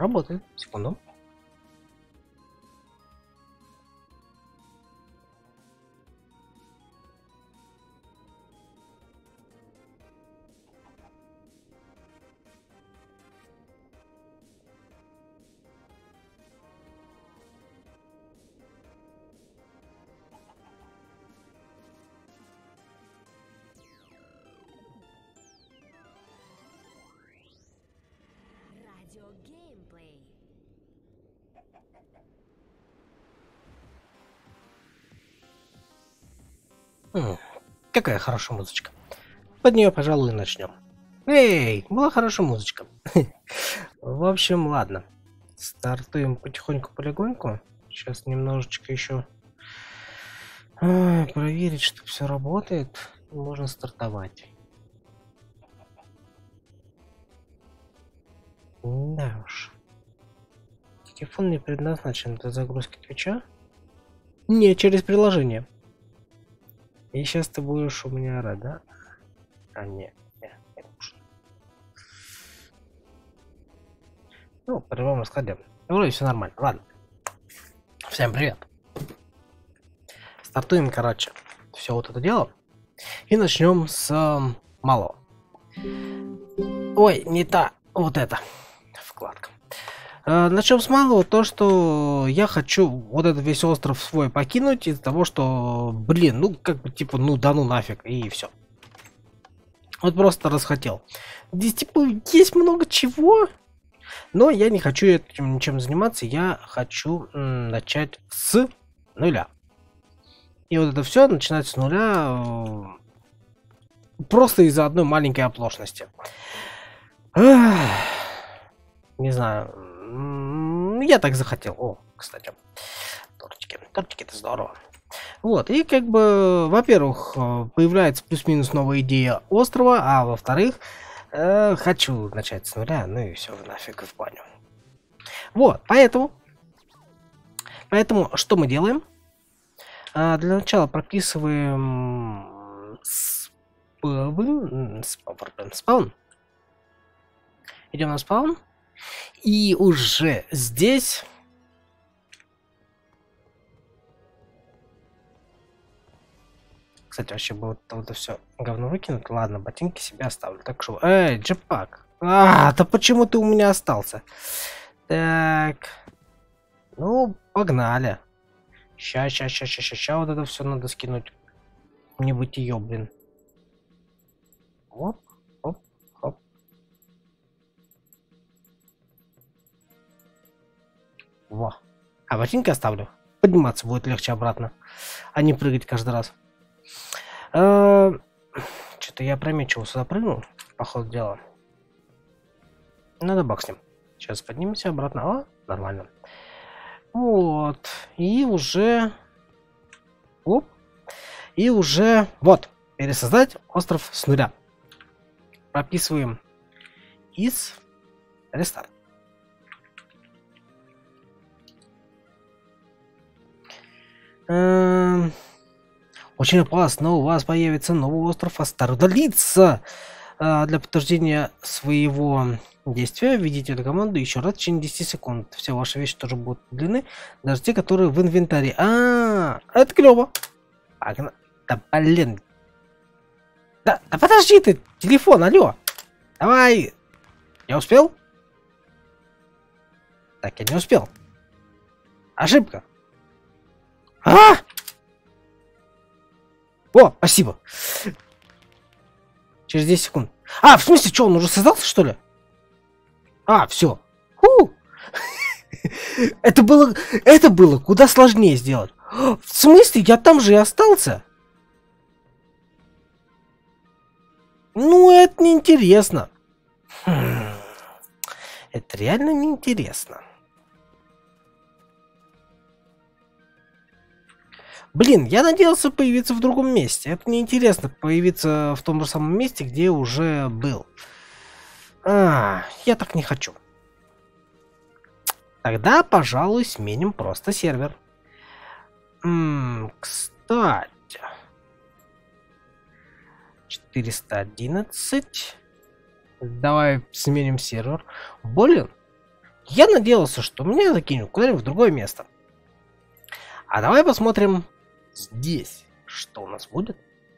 работает. Секунду. Какая хорошая музычка. Под нее, пожалуй, и начнем. Эй, была хорошая музычка. В общем, ладно. Стартуем потихоньку, полегоньку. Сейчас немножечко еще проверить, что все работает. Можно стартовать. Да уж. Телефон не предназначен для загрузки Твича. Не, через приложение. И сейчас ты будешь у меня орать, да? А, не нужно. Ну, по любому раскладе. Вроде все нормально. Ладно. Всем привет. Стартуем, короче, все вот это дело. И начнем с малого. Ой, не та. Вот это. Вкладка. Начнем с малого, то что я хочу вот этот весь остров свой покинуть из-за того, что, блин, ну как бы типа, ну да ну нафиг, и все. Вот просто расхотел. Здесь типа есть много чего, но я не хочу этим ничем заниматься, я хочу начать с нуля. И вот это все начинать с нуля просто из-за одной маленькой оплошности. Не знаю. Я так захотел. О, кстати, тортики. Тортики — это здорово. Вот, и как бы, во-первых, появляется плюс-минус новая идея острова, а во-вторых, хочу начать с нуля, ну и все, нафиг в баню. Вот, поэтому, что мы делаем? Для начала прописываем спаун. Идем на спаун. И уже здесь кстати, вообще бы вот это все говно выкинуть. Ладно, ботинки себе оставлю. Так что, джетпак. Да почему ты у меня остался? Так. Ну, погнали. Ща, вот это все надо скинуть. Не быть ее, блин. Оп. Во. А ботинки оставлю. Подниматься будет легче обратно, а не прыгать каждый раз. Что-то я прометчиво сюда прыгнул, по ходу дела. Надо бак с ним. Сейчас поднимемся обратно. О, нормально. Вот. И уже... Оп. И уже... Вот. Пересоздать остров с нуля. Прописываем из рестарт. Очень опасно, у вас появится новый остров, а старый удалится. Для подтверждения своего действия введите эту команду еще раз в течение 10 секунд. Все ваши вещи тоже будут длины, даже те, которые в инвентаре. Это клево. Да блин. Да подожди ты, телефон, алло. Давай. Я успел? Так, я не успел. Ошибка. О, спасибо. Через 10 секунд. В смысле, что, он уже создался, что ли? Все. Это было куда сложнее сделать. В смысле, я там же и остался? Ну, это неинтересно. Это реально неинтересно. Блин, я надеялся появиться в другом месте. Это неинтересно появиться в том же самом месте, где уже был. Я так не хочу. Тогда, пожалуй, сменим просто сервер. Кстати. 411. Давай сменим сервер. Блин, Я надеялся, что меня закинут куда-нибудь в другое место. А давай посмотрим здесь, что у нас будет.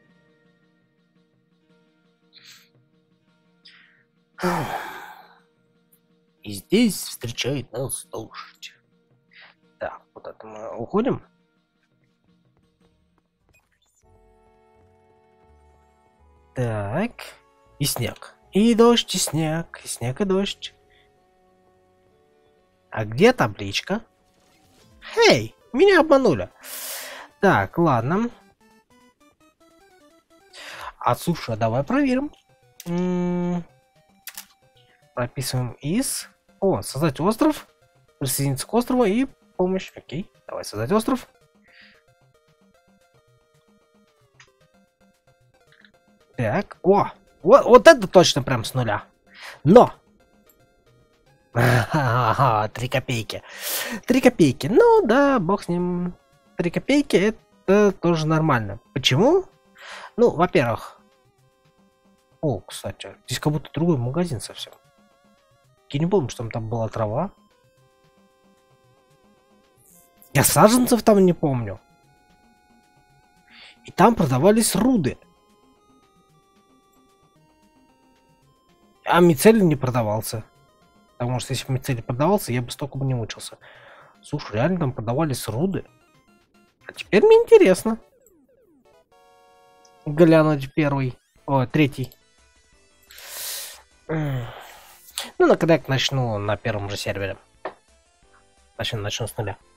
И здесь встречает нас дождь. Так, вот это мы уходим. Так. И снег. И дождь, и снег. И снег, и дождь. А где табличка? Эй, меня обманули. Так, ладно. А слушай, давай проверим. Прописываем из. О, создать остров. Присоединиться к острову и помощь. Окей, давай создать остров. Так, о, вот это точно прям с нуля. Но 3 копейки. 3 копейки. Ну да, бог с ним. 3 копейки это тоже нормально. Почему? Ну, во-первых. О, кстати, здесь как будто другой магазин совсем. Я не помню, что там была трава. Я саженцев там не помню. И там продавались руды. А мицелий не продавался. Потому что если бы мицелий продавался, я бы столько бы не мучился. Слушай, реально там продавались руды. А теперь мне интересно глянуть первый. О, третий. Ну, на когда я начну на первом же сервере. Начну с нуля.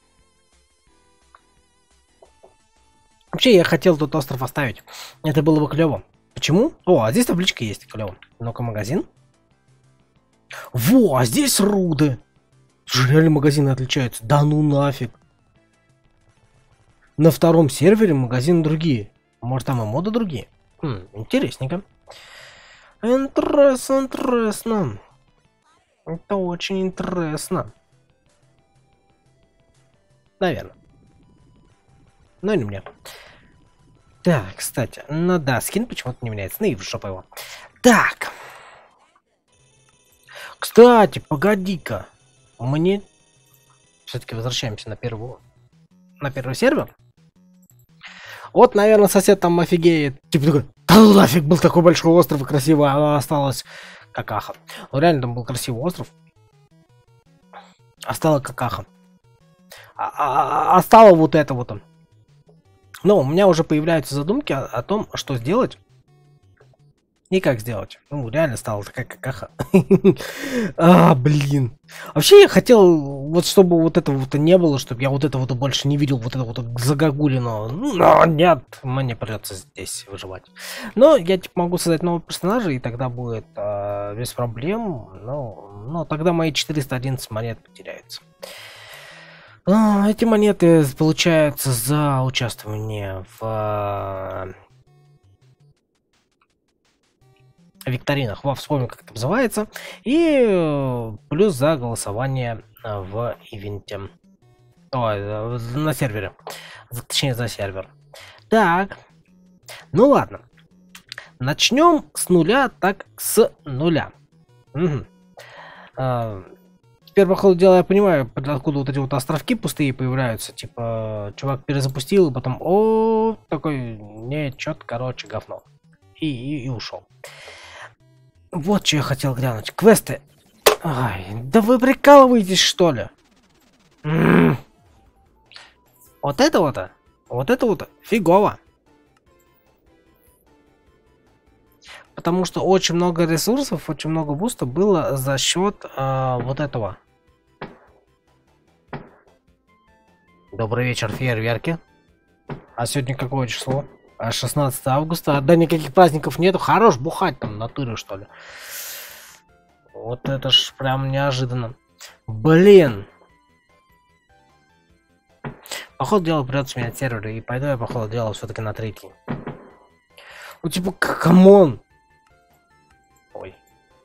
Вообще, я хотел тут остров оставить. Это было бы клево. Почему? О, а здесь табличка есть, клево. Ну-ка, магазин. Во, а здесь руды. Реально магазины отличаются. Да ну нафиг. На втором сервере магазины другие. Может, там и моды другие? Интересненько. Интересно. Это очень интересно. Наверное. Но не мне. Так, кстати. Ну да, скин почему-то не меняется. Ну и в жопу его. Так. Кстати, погоди-ка. Мне... Все-таки возвращаемся на первый сервер. Вот, наверное, сосед там офигеет. Типа такой, да ну нафиг, был такой большой остров и красиво, а осталось какаха. Ну реально там был красивый остров. А стало какаха. А стало вот это вот. Но у меня уже появляются задумки о том, что сделать. И как сделать. Ну, реально стала такая какаха. А, блин. Вообще я хотел, вот чтобы вот этого вот не было, чтобы я вот это вот больше не видел, вот это вот загогулину. Но нет, мне придется здесь выживать. Но я типа могу создать нового персонажа, и тогда будет без проблем. Но тогда мои 411 монет потеряются. Эти монеты получаются за участвование в викторинах, вспомню, как это называется, и плюс за голосование в ивенте. Ой, на сервере. Точнее, за сервер. Так. Ну ладно. Начнем с нуля, так с нуля. Угу. Теперь, по ходу дела, я понимаю, откуда вот эти вот островки пустые появляются. Типа, чувак перезапустил, и потом, такой, не, чё-то, короче, говно. И ушел. Вот что я хотел глянуть. Квесты. Ай, да вы прикалываетесь, что ли? Вот это вот фигово. Потому что очень много ресурсов, очень много буста было за счет вот этого. Добрый вечер, фейерверки. А сегодня какое число? 16 августа. Да никаких праздников нету. Хорош бухать там на тыры, что ли. Вот это ж прям неожиданно. Блин. По ходу дела придется менять серверы. И пойду я по ходу дела все-таки на третий. Ну типа, камон. Ой.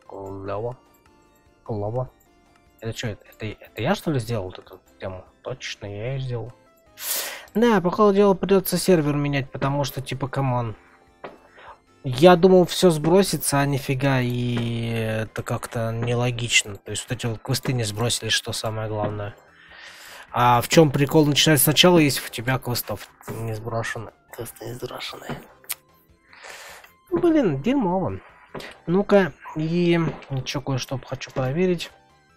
Клово. Это что? Это я что ли сделал вот эту тему? Точно, я ее сделал. Да, по ходу дела придется сервер менять, потому что типа камон. Я думал, все сбросится, а нифига, и это как-то нелогично. То есть вот эти вот квесты не сбросили, что самое главное. А в чем прикол начинать сначала, если у тебя квестов не сброшены? Квесты не сброшены. Блин, дерьмово. Ну-ка, и еще кое-что хочу проверить.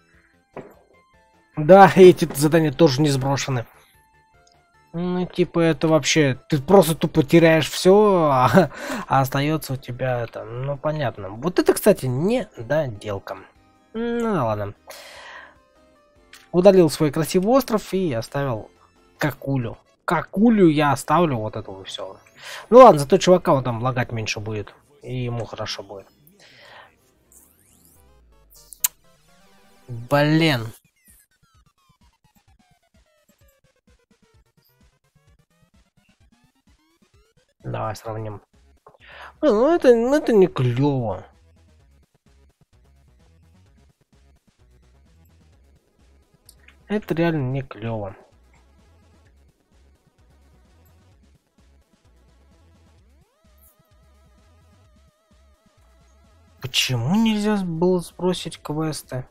Да, эти задания тоже не сброшены. Ну, типа, это вообще... Ты просто тупо теряешь все, а остается у тебя это... Ну, понятно. Вот это, кстати, не доделка. Ну, ладно. Удалил свой красивый остров и оставил какулю. Какулю я оставлю, вот этого все. Ну ладно, зато чувака он там лагать меньше будет. И ему хорошо будет. Блин. Давай сравним. Ну это не клево. Это реально не клево. Почему нельзя было сбросить квесты?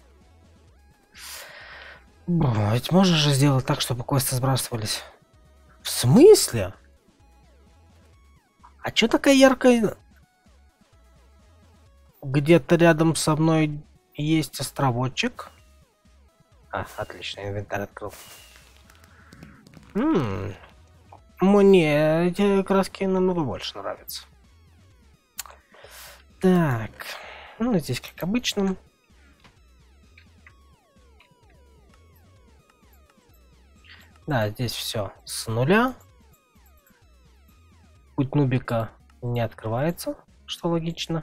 Ведь можно же сделать так, чтобы квесты сбрасывались. В смысле? А чё такая яркая? Где-то рядом со мной есть островочек. А, отлично, инвентарь открыл. Мне эти краски намного больше нравятся. Так, ну здесь как обычно. Да, здесь все с нуля. Путь нубика не открывается, что логично.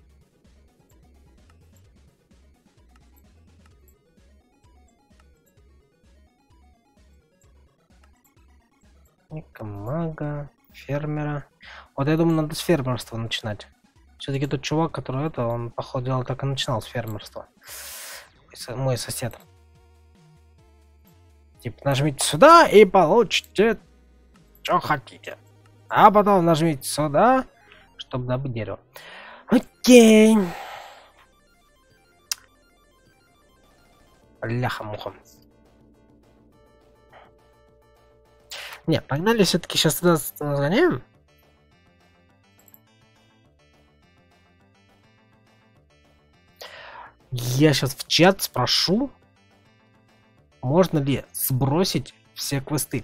Мага, фермера. Вот я думаю, надо с фермерства начинать. Все-таки тот чувак, который это, он, походу дела, так и начинал с фермерства. Мой сосед. Типа, нажмите сюда и получите, что хотите. А потом нажмите сюда, чтобы добыть дерево. Окей. Бляха-муха. Не, погнали все-таки сейчас туда сгоняем. Я сейчас в чат спрошу, можно ли сбросить все квесты.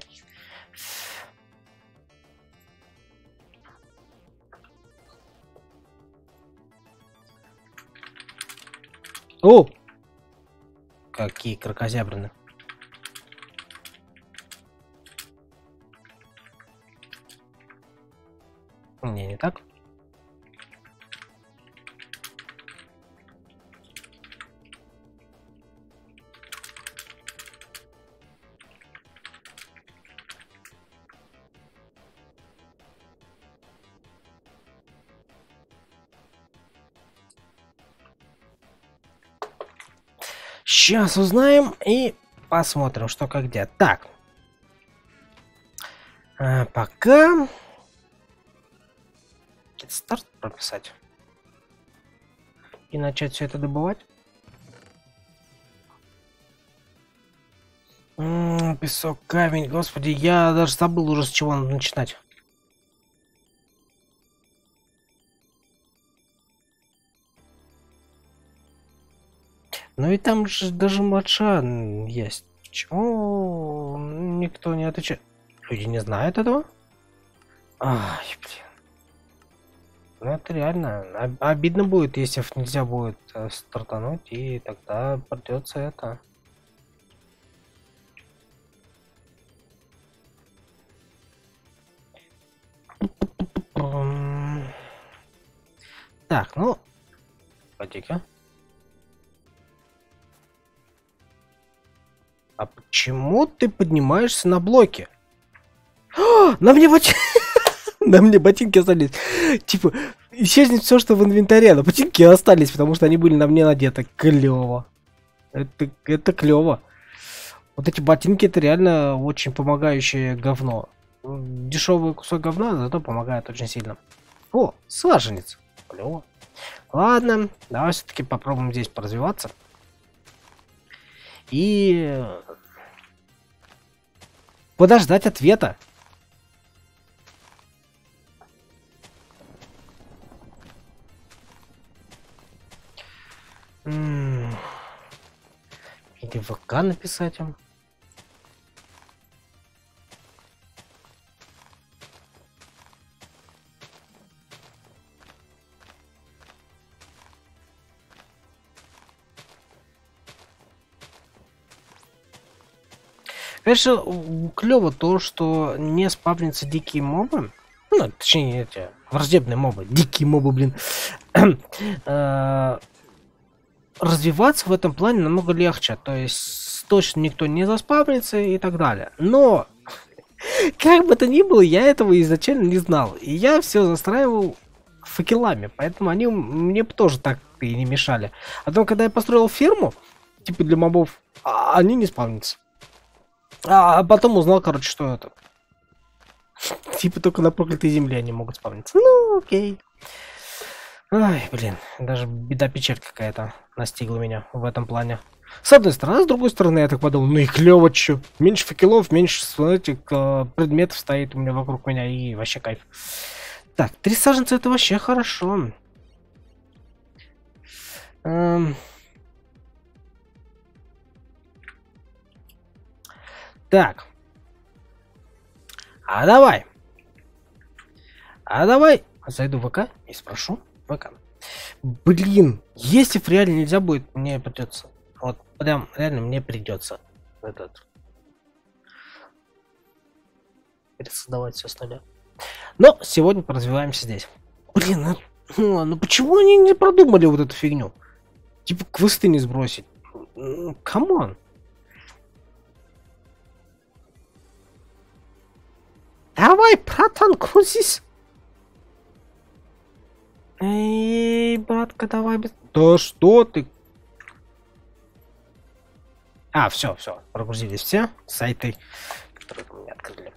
О! Какие кракозябрины. Не так. Сейчас узнаем и посмотрим, что как где. Так. Пока... Старт прописать. И начать все это добывать. Песок, камень. Господи, я даже забыл уже, с чего надо начинать. Ну и там же даже матча есть. Почему никто не отвечает? Люди не знают этого? Ай, блин. Ну это реально обидно будет, если нельзя будет стартануть, и тогда придется это. Так, ну, пойди-ка. А почему ты поднимаешься на блоке? На мне ботинки. На мне ботинки остались. Типа, исчезнет все, что в инвентаре. Но ботинки остались, потому что они были на мне надеты. Клево. Это клево. Вот эти ботинки это реально очень помогающее говно. Дешевый кусок говна, зато помогает очень сильно. О, саженец. Клево. Ладно, давай все-таки попробуем здесь поразвиваться. И подождать ответа. Или ВК написать им. Конечно, клево то, что не спавнятся дикие мобы. Ну, точнее, эти враждебные мобы. Дикие мобы, блин. Развиваться в этом плане намного легче. То есть точно никто не заспавнится и так далее. Но, как бы то ни было, я этого изначально не знал. И я все застраивал факелами. Поэтому они мне тоже так и не мешали. А потом, когда я построил ферму, типа для мобов, они не спавнятся. А потом узнал, короче, что это. Типа только на проклятой земле они могут спавниться. Ну, окей. Ай, блин, даже беда-печаль какая-то настигла меня в этом плане. С одной стороны, с другой стороны, я так подумал, ну и клево, чё. Меньше факелов, меньше этих предметов стоит у меня вокруг меня, и вообще кайф. Так, 3 саженца это вообще хорошо. Так. А давай зайду в ВК и спрошу ВК. Блин, если в реале нельзя будет, мне придется. Вот прям реально мне придется этот пересоздавать все с нуля. Но сегодня поразвиваемся здесь. Блин, ну почему они не продумали вот эту фигню? Типа квесты не сбросить. Камон. Давай, братан, крутись. Эй, братка, давай без... Да что ты? А, все, прогрузились все сайты, которые у меня открыли.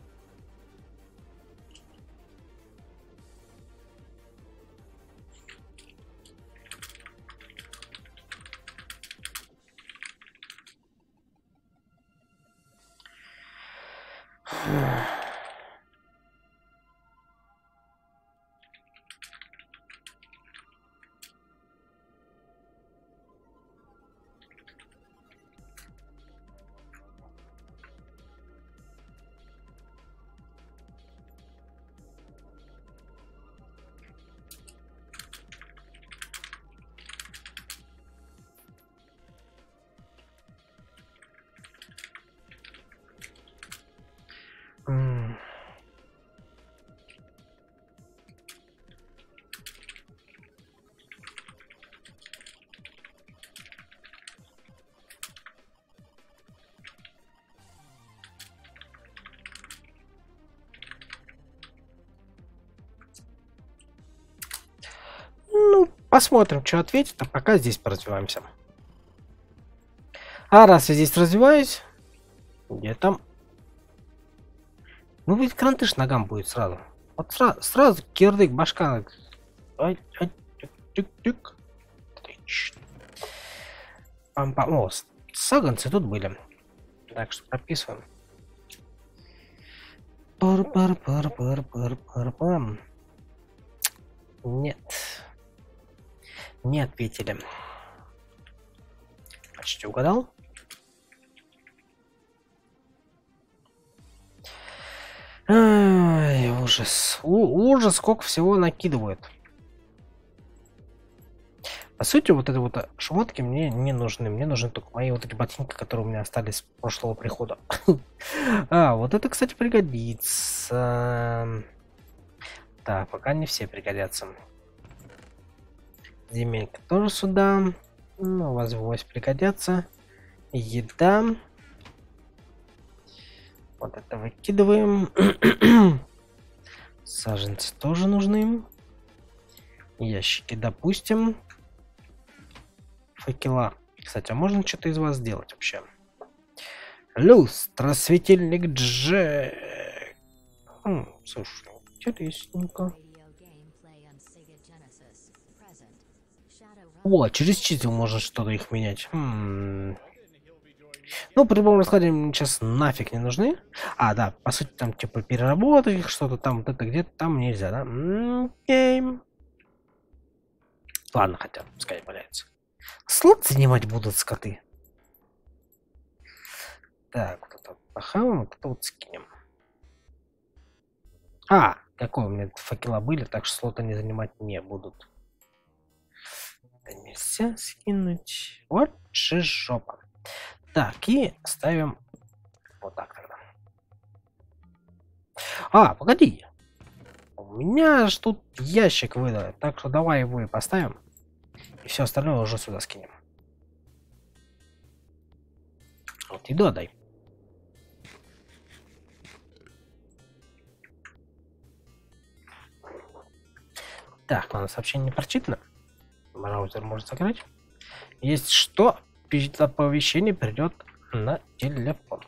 Ну, посмотрим, что ответит, а пока здесь поразвиваемся. А раз я здесь развиваюсь, где там? Ну, ведь крантыш ногам будет сразу. Вот сразу кирдык, башка. Тик-тик. Отлично. Пам-пам. О, саганцы тут были. Так что прописываем. Пар-пар-пар-пар-пар-пар-пам. Нет. Не ответили. Почти угадал. Ай, ужас. Ужас, сколько всего накидывают. По сути, вот это вот шмотки мне не нужны. Мне нужны только мои вот эти ботинки, которые у меня остались с прошлого прихода. А, вот это, кстати, пригодится. Так, пока не все пригодятся. Земелька тоже сюда. Ну, возможно, пригодятся. Еда. Вот это выкидываем. Саженцы тоже нужны. Ящики допустим. Факела. Кстати, а можно что-то из вас сделать вообще? Люстра, светильник Джек. Слушай, интересненько. О, через читил можно что-то их менять. Ну, при любом раскладе мне сейчас нафиг не нужны. А, да, по сути, там, типа, переработать их, что-то там, вот это где-то там нельзя, да? Окей. Ладно, хотя, пускай валяется. Слот занимать будут скоты. Так, вот это похаваем, вот это вот скинем. А, какой у меня факела были, так что слоты они занимать не будут. Это нельзя скинуть. Вот же жопа. Так, и ставим вот так тогда. А, погоди. У меня ж тут ящик выдали, так что давай его и поставим. И все остальное уже сюда скинем. Вот еду отдай. Так, ладно, сообщение не прочитано. Браузер может закрыть. Есть что? Оповещение придет на телефон.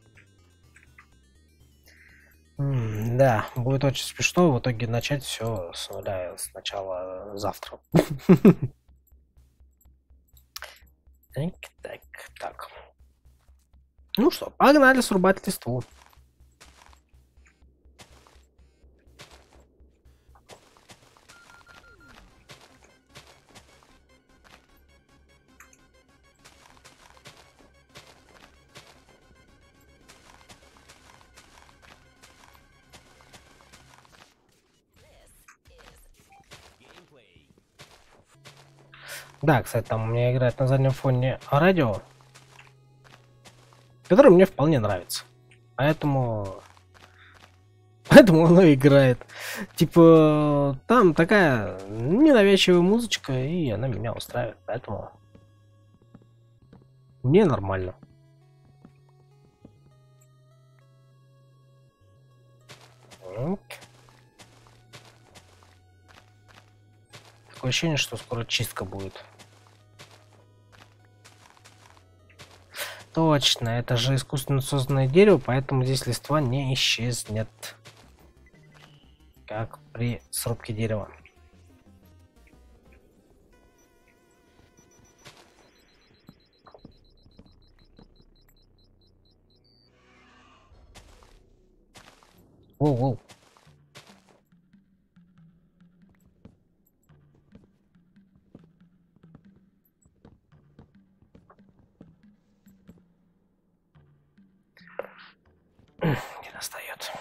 Да, будет очень смешно в итоге начать все с нуля сначала завтра. Так. Ну что, погнали срубать листву. Да, кстати, там у меня играет на заднем фоне радио, которое мне вполне нравится. Поэтому оно играет. Типа, там такая ненавязчивая музычка, и она меня устраивает. Поэтому мне нормально. Такое ощущение, что скоро чистка будет. Точно, это же искусственно созданное дерево, поэтому здесь листва не исчезнет. Как при срубке дерева. Воу-воу. Не достает.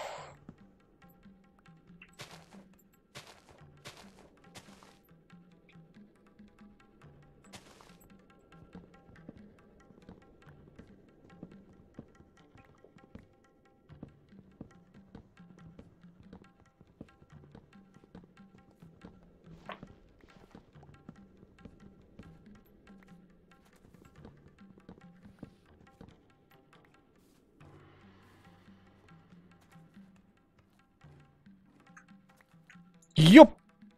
Ёп!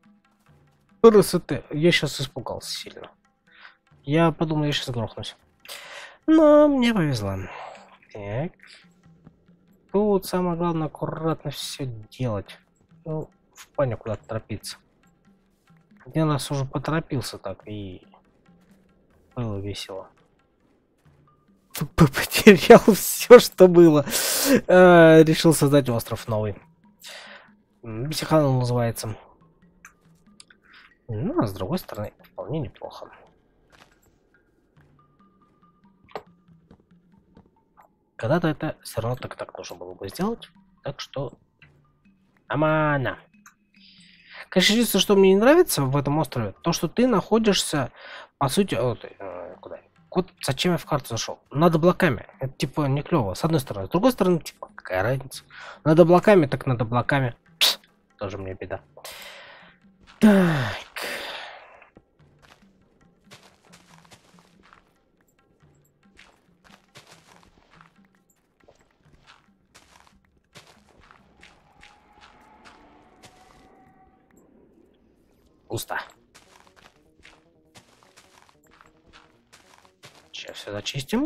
РСТ. Я сейчас испугался сильно. Я подумал, я сейчас грохнусь. Но мне повезло. Так. Тут самое главное аккуратно все делать. Ну, в панику куда-то торопиться. Я нас уже поторопился так и было весело. Тупо потерял все, что было. Решил создать остров новый. Бисиханул называется. Ну, а с другой стороны, вполне неплохо. Когда-то это все равно так нужно было бы сделать. Так что... Амана. Конечно, единственное, что мне не нравится в этом острове, то, что ты находишься, по сути... куда? Вот зачем я в карту зашел? Над облаками. Это типа не клево. С одной стороны. С другой стороны, типа, какая разница? Над облаками, так над облаками. Пс, тоже мне беда. Так. Пусто. Сейчас все зачистим.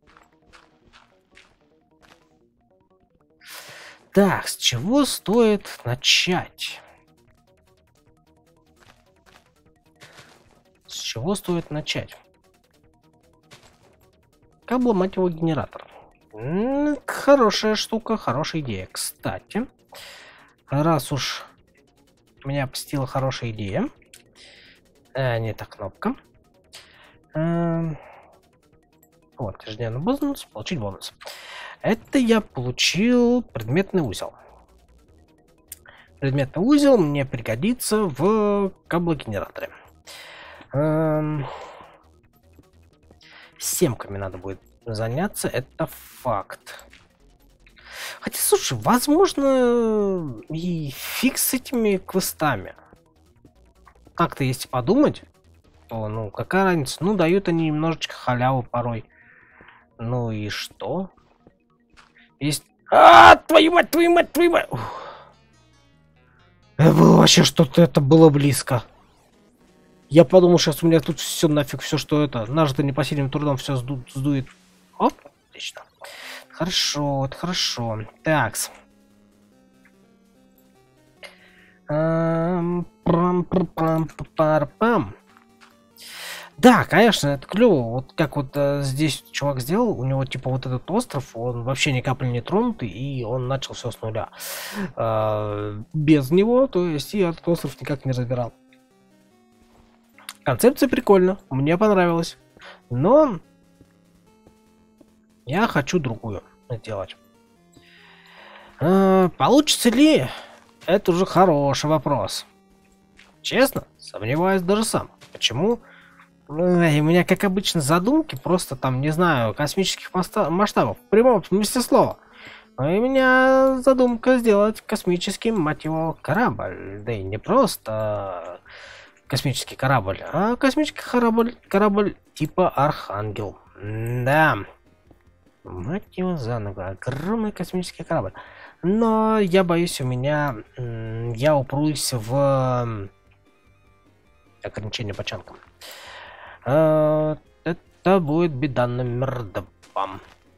Так, с чего стоит начать? С чего стоит начать? Как бы, мать его, генератор. Хорошая штука, хорошая идея. Кстати, раз уж меня посетила хорошая идея. Не та кнопка. Вот, ежедневный бонус, получить бонус. Это я получил предметный узел. Предметный узел мне пригодится в каблогенераторе. Семками надо будет заняться, это факт. Хотя, слушай, возможно, и фиг с этими квестами. Как-то, если подумать, то, ну, какая разница? Ну, дают они немножечко халяву порой. Ну и что? Есть... твою мать, твою мать, твою мать! Это было вообще что-то, это было близко. Я подумал, сейчас у меня тут все нафиг, все, что это, нажито непосильным трудом, все сдует. Оп, отлично. Хорошо, это хорошо. Такс. Да, конечно, это клево. Вот как вот здесь чувак сделал, у него типа вот этот остров, он вообще ни капли не тронутый, и он начал все с нуля. Без него, то есть, я этот остров никак не разбирал. Концепция прикольна, мне понравилась. Но я хочу другую сделать. Получится ли? Это уже хороший вопрос. Честно, сомневаюсь даже сам. Почему? У меня, как обычно, задумки просто там, не знаю, космических масштабов. В прямом смысле слова. У меня задумка сделать космический, мать его, корабль. Да и не просто космический корабль, а космический корабль типа Архангел. Да. Мать его за ногу. Огромный космический корабль. Но я боюсь, я упрусь в ограничение по чанкам. Это будет беда номер 2.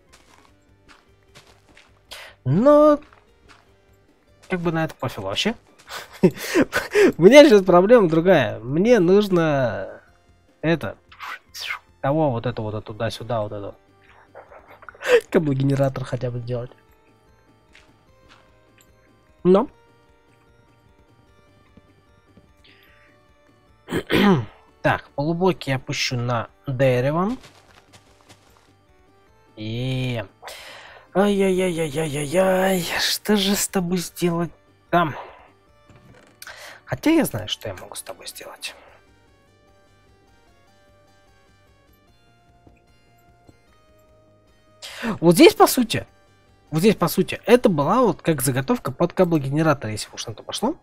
Но как бы на это пофиг вообще. У меня сейчас проблема другая. Мне нужно того вот это вот туда-сюда вот это. Каблогенератор хотя бы сделать. Но так, полублоки я пущу на дерево. И ай-яй-яй-яй-яй-яй, что же с тобой сделать там? Хотя я знаю, что я могу с тобой сделать. Вот здесь, по сути, это была вот как заготовка под каблогенератор, если уж на то пошло.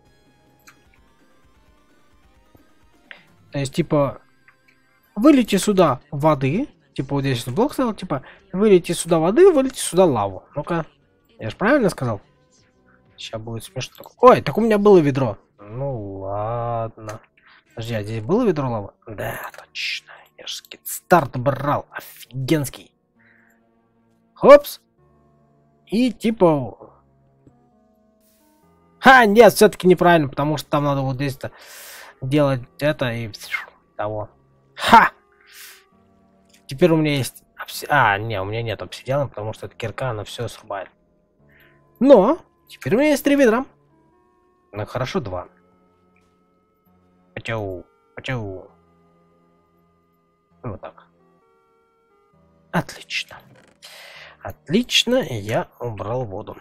То есть, типа, вылейте сюда воды. Типа, вот здесь блок стоял, типа, вылейте сюда воды, вылейте сюда лаву. Ну-ка, я же правильно сказал? Сейчас будет смешно. Ой, так у меня было ведро. Ну ладно. Подожди, а здесь было ведро лавы? Да, точно. Я же старт брал. Офигенский. Хопс. И типа... нет, все-таки неправильно, потому что там надо вот здесь-то делать это и того. Теперь у меня есть... не, у меня нет обсидиана, потому что эта кирка, она все срубает. Но теперь у меня есть 3 ведра. Ну хорошо, 2. Почау. Вот так. Отлично. Отлично, я убрал воду.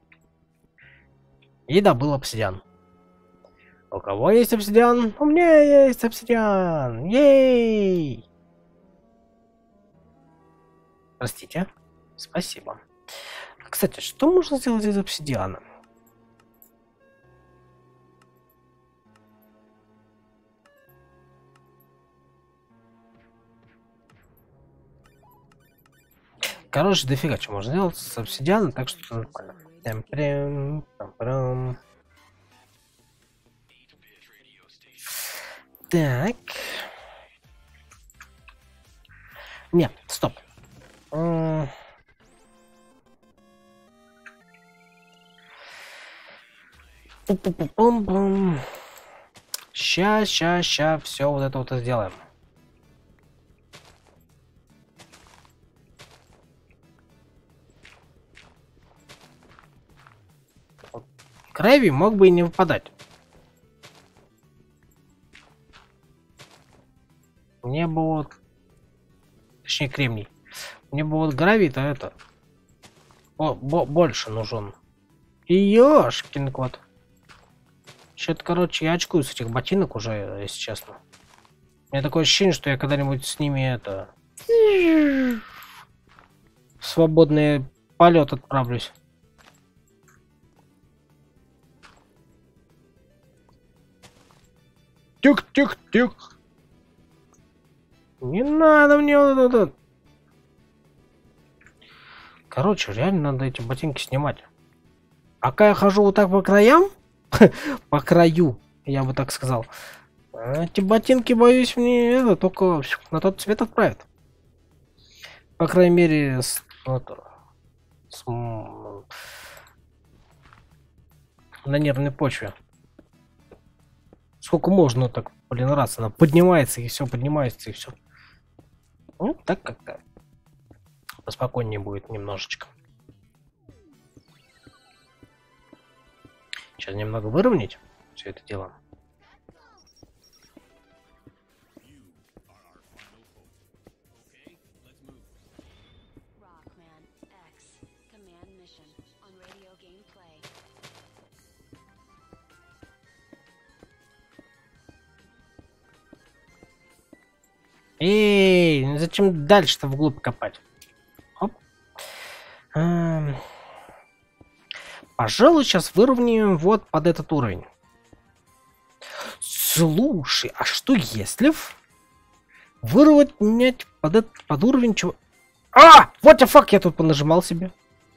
И добыл обсидиан. У кого есть обсидиан? У меня есть обсидиан. Ей! Простите. Спасибо. Кстати, что можно сделать из обсидиана? Короче, дофига что можно сделать с обсидианом, так что нормально. Так. Не, стоп. Ща, все вот это вот сделаем. Гравий мог бы и не выпадать. Мне бы вот... Точнее, кремний. Мне бы вот гравий-то это... больше нужен. И ёшкин кот. Что-то, короче, я очкую с этих ботинок уже, если честно. У меня такое ощущение, что я когда-нибудь с ними это... в свободный полет отправлюсь. Тих-тих-тих. Не надо мне вот это. Короче, реально надо эти ботинки снимать. Пока я хожу вот так по краям, по краю, я бы так сказал, эти ботинки, боюсь, мне это только на тот цвет отправят. По крайней мере, на нервной почве. Сколько можно так, блин, раз она поднимается и все, поднимается и все. Ну, так как-то поспокойнее будет немножечко. Сейчас немного выровнять все это дело. Эй, зачем дальше-то вглубь копать? Оп. Пожалуй, сейчас выровняем вот под этот уровень. Слушай, а что если выровнять под уровень чего? А! What the fuck, я тут понажимал себе.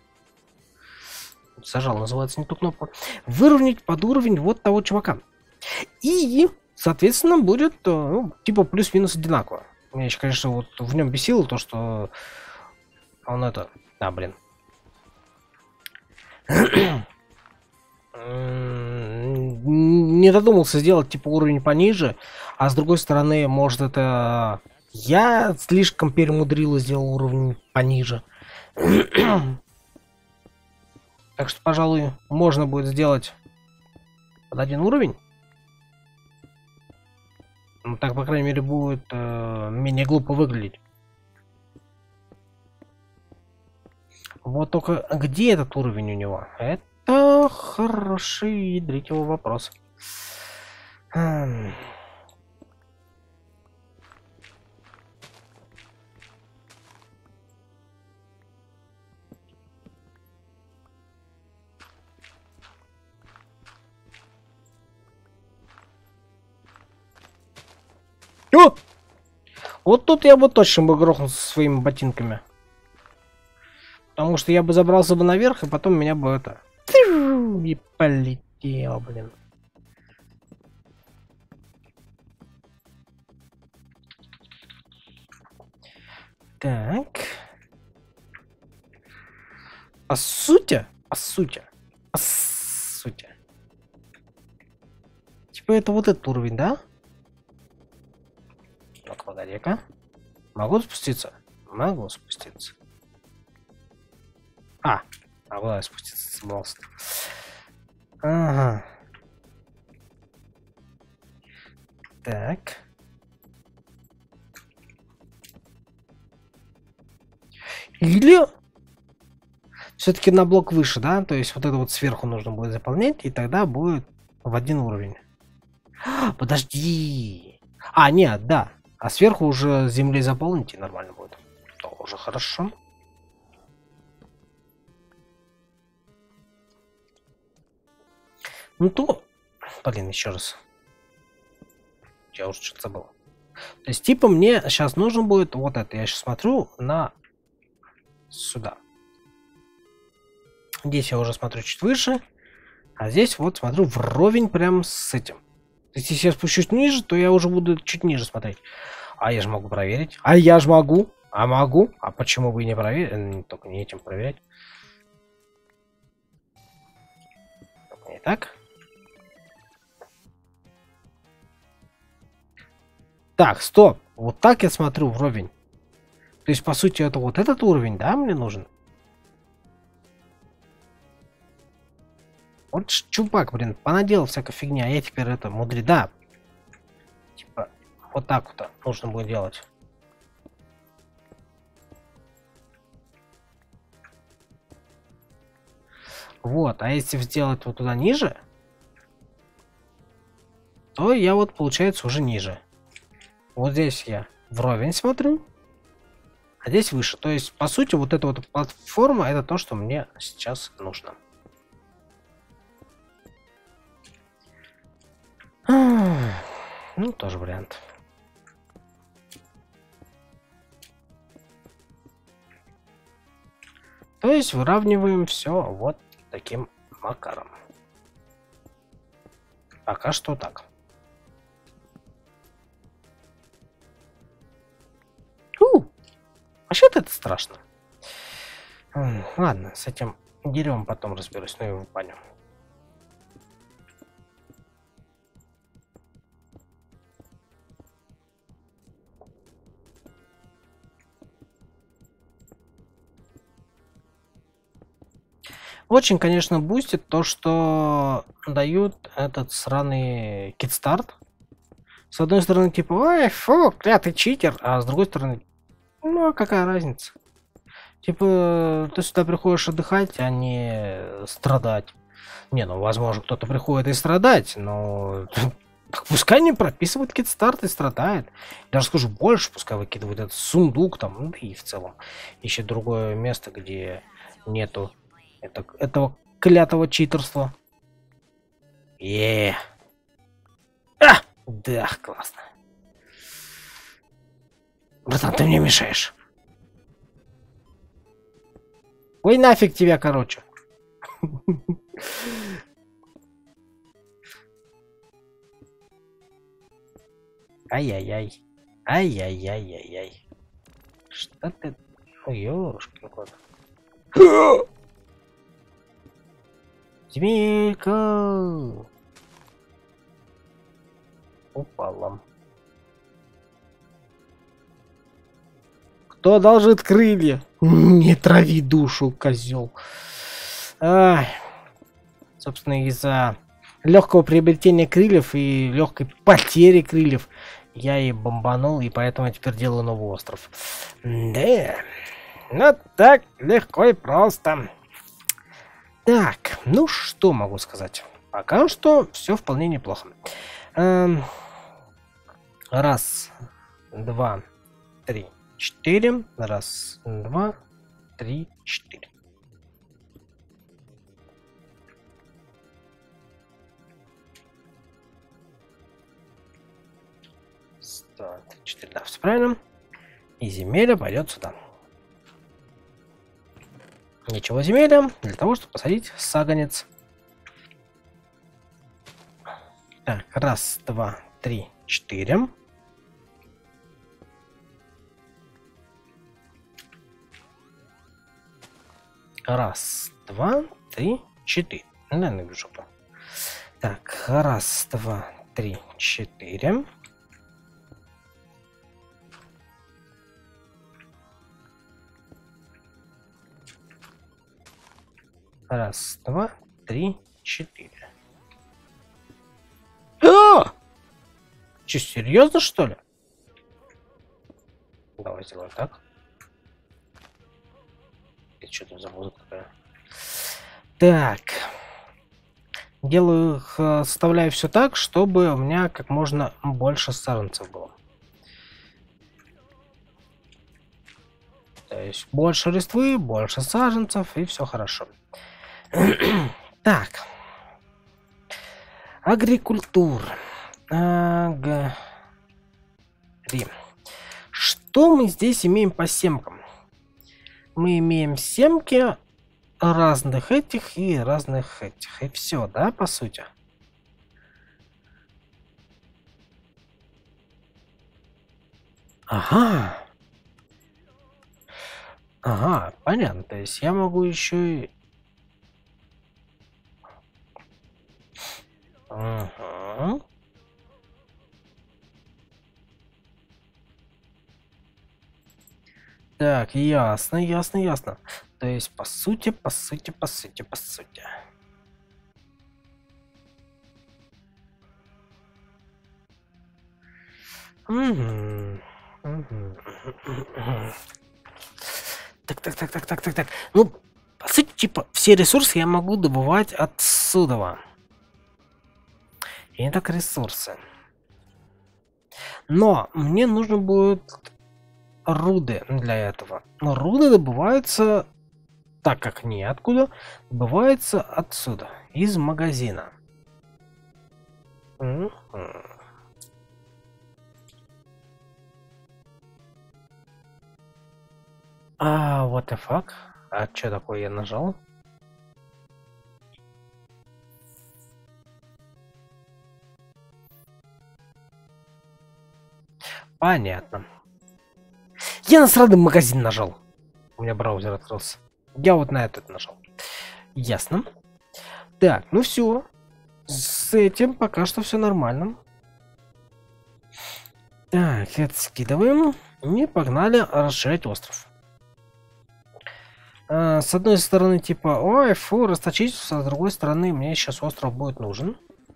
Зажал, называется, не ту кнопку. Выровнять под уровень вот того чувака. И, соответственно, будет, ну, типа плюс-минус одинаково. Меня еще, конечно, вот в нем бесило то, что он это... А, блин. Не додумался сделать, типа, уровень пониже. А с другой стороны, может, это... Я слишком перемудрил и сделал уровень пониже. Так что, пожалуй, можно будет сделать под один уровень. Ну, так, по крайней мере, будет менее глупо выглядеть. Вот только где этот уровень у него? Это хороший ядрить его вопрос. О! Вот тут я бы точно бы грохнулся со своими ботинками. Потому что я бы забрался бы наверх, и потом меня бы это... И полетел, блин. Так. По сути. Типа это вот этот уровень, да? Так, погоди-ка. Могу спуститься? Могу спуститься. А, могу я спуститься, собрался. Ага. Так. Или все-таки на блок выше, да? То есть вот это вот сверху нужно будет заполнять, и тогда будет в один уровень. Подожди. А, нет, да. А сверху уже земли заполнить, и нормально будет. Тоже хорошо. Ну то... Блин, еще раз. Я уже что-то забыл. То есть, типа, мне сейчас нужен будет вот это. Я сейчас смотрю на... Сюда. Здесь я уже смотрю чуть выше. А здесь вот смотрю вровень прям с этим. То есть, если я спущусь ниже, то я уже буду чуть ниже смотреть. А я же могу проверить. А я же могу. А могу. А почему бы и не проверить? Только не этим проверять. Только не так. Так, стоп. Вот так я смотрю вровень. То есть, по сути, это вот этот уровень, да, мне нужен? Вот чувак, блин, понаделал всякой фигня, а я теперь это мудрый. Да. Типа, вот так вот нужно будет делать. Вот, а если сделать вот туда ниже, то я вот, получается, уже ниже. Вот здесь я вровень смотрю, а здесь выше. То есть, по сути, вот эта вот платформа, это то, что мне сейчас нужно. Ну, тоже вариант. То есть, выравниваем все вот таким макаром. Пока что так. Вообще-то это страшно. Ладно, с этим деревом потом разберусь, ну его в баню. Очень, конечно, бустит то, что дают этот сраный китстарт. С одной стороны, типа, ой, фу, клятый читер, а с другой стороны, ну, а какая разница? Типа, ты сюда приходишь отдыхать, а не страдать. Не, ну, возможно, кто-то приходит и страдать, но пускай не прописывают китстарт и страдает. Даже скажу больше, пускай выкидывают этот сундук там, ну, и в целом ищет другое место, где нету этого клятого читерства. Да, классно. Братан, ты мне мешаешь. Ой, нафиг тебя, короче. Ай-яй-яй. Ай-яй-яй-яй-яй. Что ты... Ой, ёшкин кот. Змейка. Упала. Кто одолжит крылья? Не трави душу, козел. Собственно, из-за легкого приобретения крыльев и легкой потери крыльев я и бомбанул, и поэтому я теперь делаю новый остров. Да, ну так легко и просто. Так, ну что могу сказать? Пока что все вполне неплохо. Раз, два, три, четыре. Раз, два, три, четыре. Да, 4, да, все правильно. И земля пойдет сюда. Ничего земля для того, чтобы посадить саганец. Так, раз, два, три, четыре. Раз, два, три, четыре. Наверное, в жопу. Так, раз, два, три, четыре. Раз, два, три, четыре. Че, серьезно, что ли? Давай сделаем так. Это что тут за музыка такая? Так. Делаю их, составляю все так, чтобы у меня как можно больше саженцев было. То есть больше листвы, больше саженцев, и все хорошо. Так. Агрикультура. Что мы здесь имеем по семкам? Мы имеем семки разных этих и разных этих. И все, да, по сути? Ага. Ага, понятно. То есть я могу еще и... Ага. Так, ясно, ясно, ясно. То есть, по сути. Мгм. Мгм. Так. Ну, по сути, типа, все ресурсы я могу добывать отсюда. И так ресурсы. Но мне нужно будет руды для этого. Но руды добываются, так как неоткуда, добываются отсюда, из магазина. Мгм. What the fuck? А что такое я нажал? Понятно. Я на сраный магазин нажал. У меня браузер открылся. Я вот на этот нажал. Ясно. Так, ну все. С этим пока что все нормально. Так, это скидываем. И погнали расширять остров. С одной стороны, типа, ой, фу, расточительство, с другой стороны, мне сейчас остров будет нужен.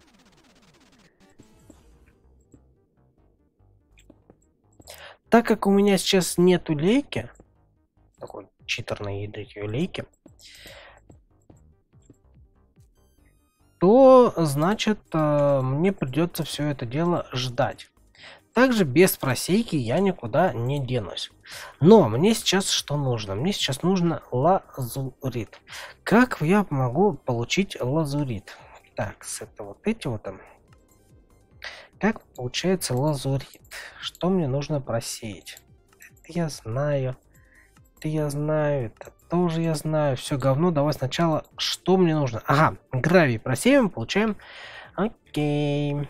Так как у меня сейчас нету лейки, такой читерной ядрёной лейки, то, значит, мне придется все это дело ждать. Также без просейки я никуда не денусь. Но мне сейчас что нужно? Мне сейчас нужно лазурит. Как я могу получить лазурит? Так, это вот эти вот там. Как получается лазурит? Что мне нужно просеять? Это я знаю. Это я знаю. Это тоже я знаю. Все говно. Давай сначала, что мне нужно? Ага, гравий просеем, получаем. Окей.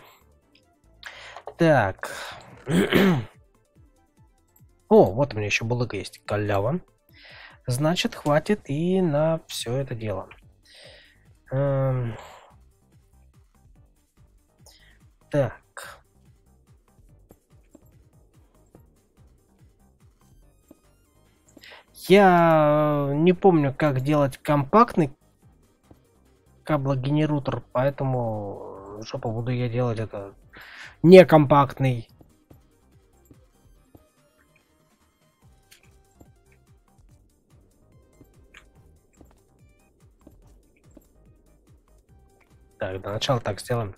Так. О, вот у меня еще булыга есть. Халява. Значит, хватит и на все это дело. Так. Я не помню, как делать компактный каблогенератор, поэтому жопа буду я делать это не компактный. Так, для начала так сделаем.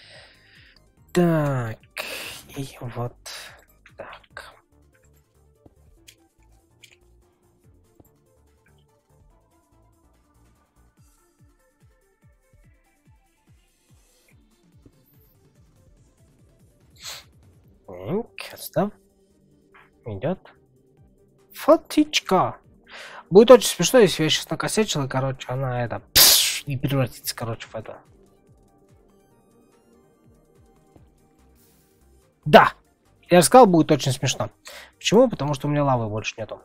Так, и вот так. Сюда идет фотичка. Будет очень смешно, если я сейчас накосячил, и, короче, она это и превратится, короче, в это. Да! Я же сказал, будет очень смешно. Почему? Потому что у меня лавы больше нету.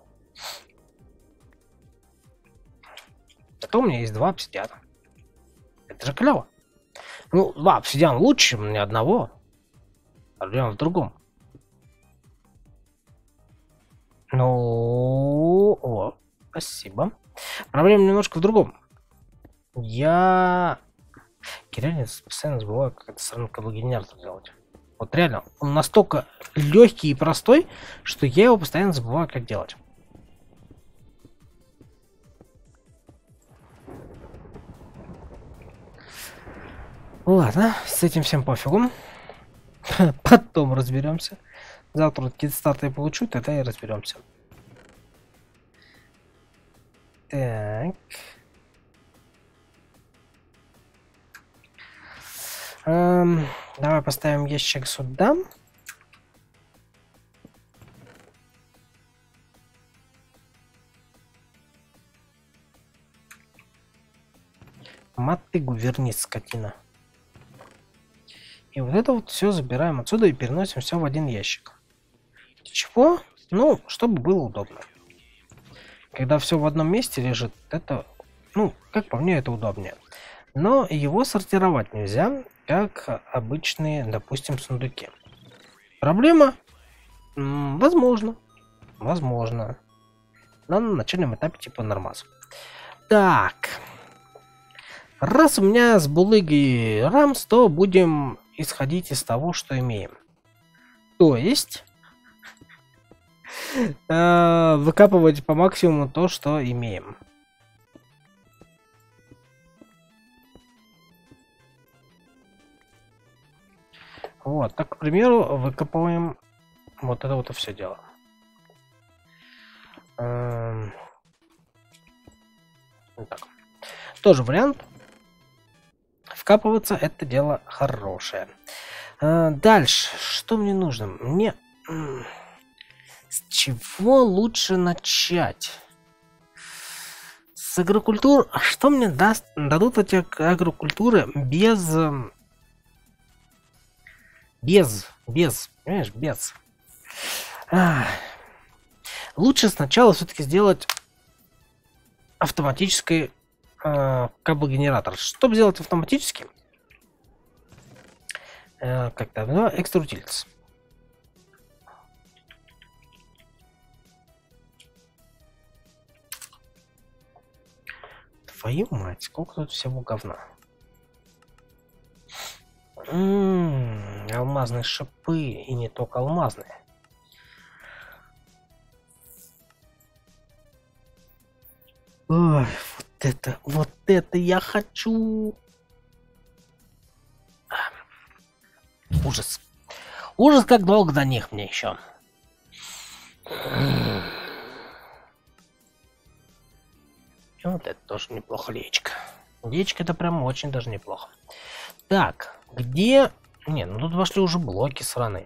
Зато у меня есть 2 обсидиана. Это же клево. Ну, 2 обсидиана лучше, чем ни одного. Проблема в другом. Ну, о, спасибо. Проблема немножко в другом. Я реально постоянно забываю, как это сраный каблогенератор делать. Вот реально, он настолько легкий и простой, что я его постоянно забываю, как делать. Ладно, с этим всем пофигу. Потом разберемся. Завтра какие-то старты я получу, тогда и разберемся. Так. Давай поставим ящик сюда. Мотыгу верни, скотина. И вот это вот все забираем отсюда и переносим все в один ящик. Чего? Ну, чтобы было удобно. Когда все в одном месте лежит, это, ну, как по мне, это удобнее. Но его сортировать нельзя, как обычные, допустим, сундуки. Проблема? Возможно. Возможно. Но на начальном этапе типа нормас. Так. Раз у меня с булыгой рамс, то будем исходить из того, что имеем. То есть выкапывать по максимуму то, что имеем. Вот, так, к примеру, выкапываем вот это вот и все дело. Так. Тоже вариант. Вкапываться — это дело хорошее. Дальше, что мне нужно? Мне с чего лучше начать? С агрокультур. Что мне дадут эти агрокультуры понимаешь, без. Лучше сначала все-таки сделать автоматический каблогенератор. Чтобы сделать автоматически, как-то extra utils. Твою мать, сколько тут всего говна. Алмазные шипы, и не только алмазные. Ой, вот это я хочу. Ужас. Ужас, как долго до них мне еще. И вот это тоже неплохо, лечка. Лечка — это прям очень даже неплохо. Так, где... Не, ну тут вошли уже блоки сраные.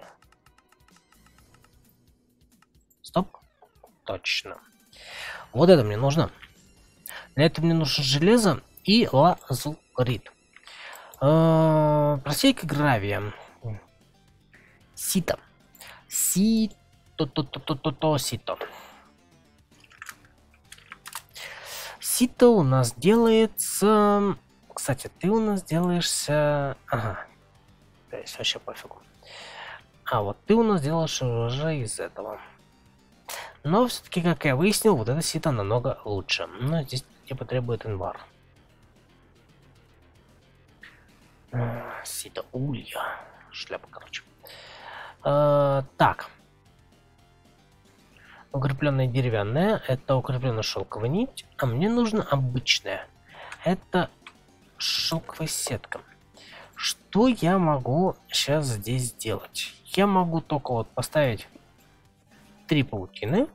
Стоп. Точно. Вот это мне нужно. Для этого мне нужно железо и лазурит. Просейка гравия. Сито. Сито. Сито у нас делается... Кстати, ты у нас делаешься... Ага. То есть вообще пофигу. А вот ты у нас делаешь уже из этого. Но все-таки, как я выяснил, вот это сито намного лучше. Но здесь типа требует инвар. Сито улья. Шляпа, короче. Так. Укрепленная деревянная. Это укрепленная шелковая нить. А мне нужно обычная. Это шелковая сетка. Что я могу сейчас здесь сделать? Я могу только вот поставить 3 паутины.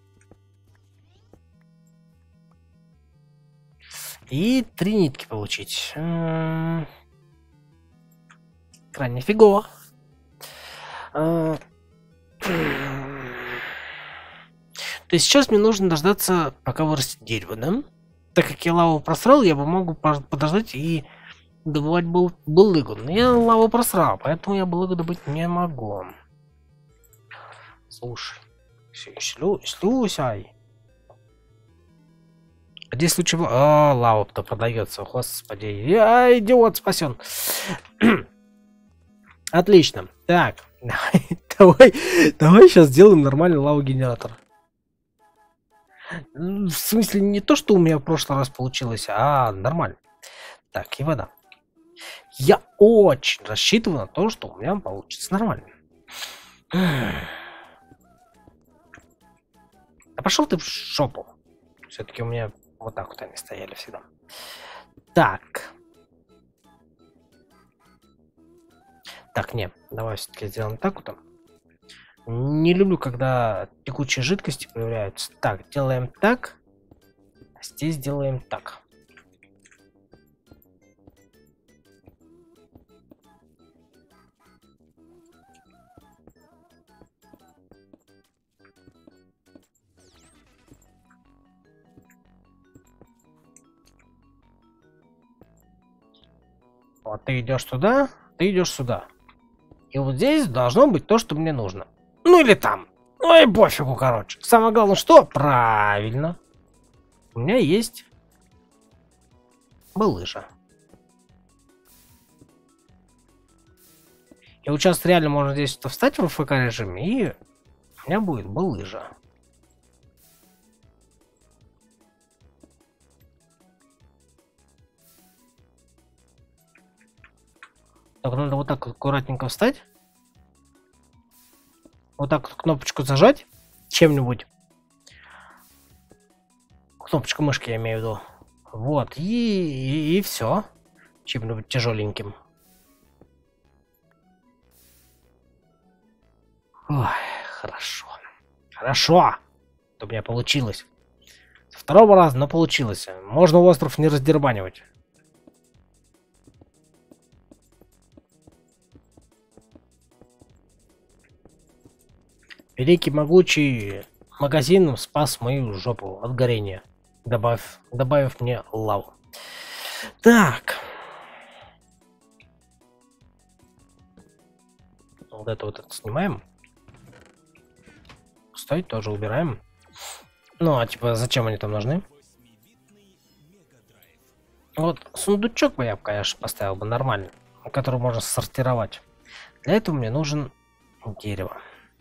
И 3 нитки получить. Крайне фигово. То есть сейчас мне нужно дождаться, пока вырастет дерево, да? Так как я лаву просрал, я бы мог подождать и добывать булыгу. Но я лаву просрал, поэтому я булыгу добыть не могу. Слушай. Слушай. А здесь лучше... О, лава-то продается, господи. Я идиот спасен. Отлично. Так. давай сейчас сделаем нормальный лаву-генератор. В смысле, не то, что у меня в прошлый раз получилось, а нормально. Так, и вода. Я очень рассчитываю на то, что у меня получится нормально. Да пошел ты в шопу. Все-таки у меня вот так вот они стояли всегда. Так. Так, не, давай все-таки сделаем так вот. Не люблю, когда текучие жидкости появляются. Так, делаем так. Здесь делаем так. Вот ты идешь туда, ты идешь сюда. И вот здесь должно быть то, что мне нужно. Ну или там. Ой, пофигу, короче. Самое главное, что? Правильно. У меня есть балыжа. И вот сейчас реально можно здесь встать в ФК режиме, и у меня будет балыжа. Так, надо вот так аккуратненько встать. Вот так вот кнопочку зажать чем-нибудь. Кнопочку мышки я имею в виду. Вот, и все. Чем-нибудь тяжеленьким. Ой, хорошо. Хорошо. У меня получилось. Со второго раза, но получилось. Можно остров не раздербанивать. Великий могучий магазин спас мою жопу от горения, добавив мне лаву. Так. Вот это снимаем. Стоит, тоже убираем. Ну, а типа, зачем они там нужны? Вот сундучок бы я, конечно, поставил бы нормально, который можно сортировать. Для этого мне нужен дерево.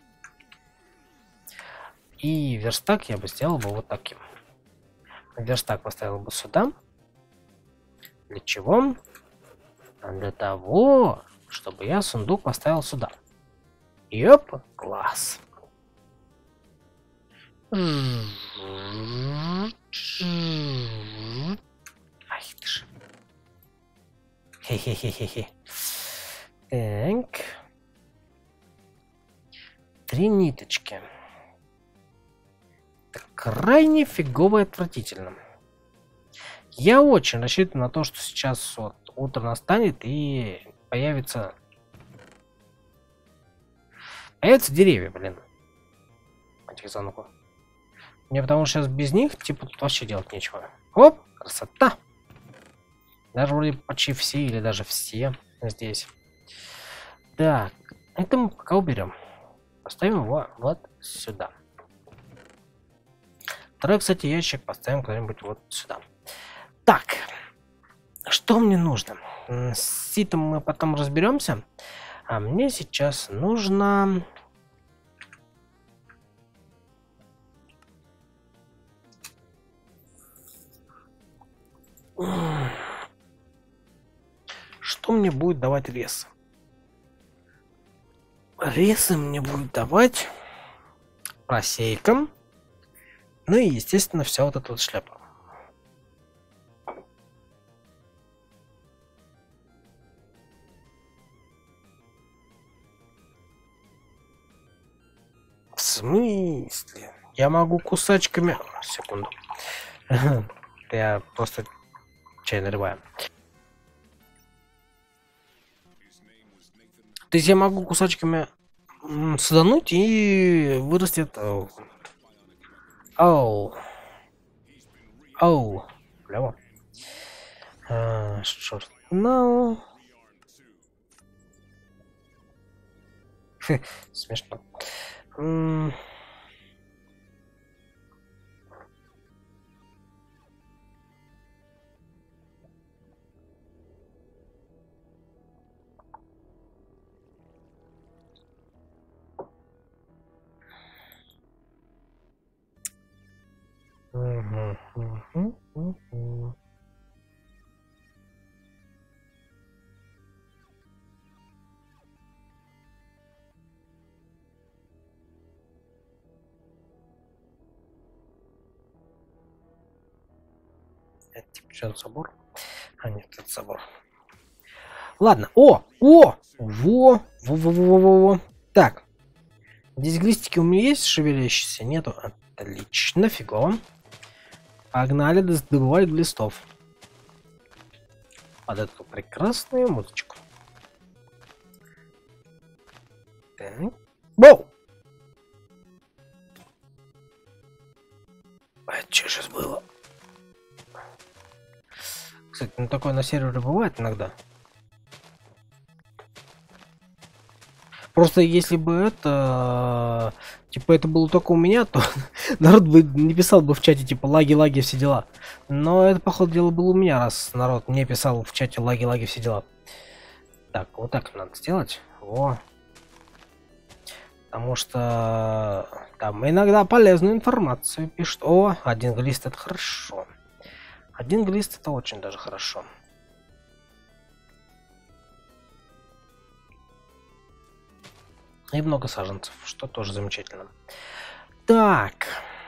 И верстак я бы сделал бы вот таким. Верстак поставил бы сюда. Для чего? Для того, чтобы я сундук поставил сюда. Ёп, класс. Ай ты ж. Хе-хе-хе-хе-хе. Так. 3 ниточки. Это крайне фигово и отвратительно. Я очень рассчитываю на то, что сейчас вот утро настанет и появятся деревья, блин. Этих зануку. Мне потому что сейчас без них, типа, тут вообще делать нечего. Оп, красота. Даже вроде почти все или даже все здесь. Так, это мы пока уберем. Поставим его вот сюда. Второй, кстати, ящик поставим куда-нибудь вот сюда. Так, что мне нужно? С ситом мы потом разберемся. А мне сейчас нужно... Что мне будет давать рез? Резы мне будет давать просейка. Ну и, естественно, вся вот эта вот шляпа. В смысле? Я могу кусачками... Секунду. Я просто чай наливаю. То есть я могу кусачками садануть и вырастет... Оу. Оу. Клево. Шорт. Ну... Смешно. Это типа что, собор? А нет, это собор. Ладно. Во. Так. Здесь глистики у меня есть шевелящиеся? Нету. Отлично, фигово. Погнали добывать глистов. Под эту прекрасную музычку. Так. Боу! А это что сейчас было? Кстати, ну такое на сервере бывает иногда. Просто если бы это... Типа это было только у меня, то народ бы не писал бы в чате, типа, лаги, все дела. Но это, походу, дело было у меня, раз народ не писал в чате лаги, все дела. Так, вот так надо сделать. Во. Потому что там иногда полезную информацию пишут. О, 1 глист это хорошо. 1 глист это очень даже хорошо. И много саженцев, что тоже замечательно. Так.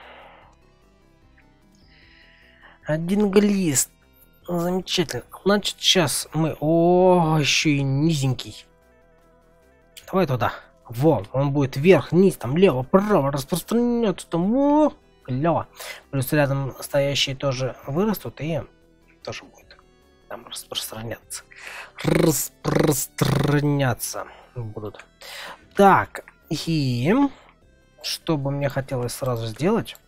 Один глист. Замечательно. Значит, сейчас мы... О, еще и низенький. Давай туда. Во, он будет вверх, вниз, там, лево, право, распространяться там. О, клево. Плюс рядом стоящие тоже вырастут и тоже будет там распространяться. Распространяться будут. Так, и что бы мне хотелось сразу сделать?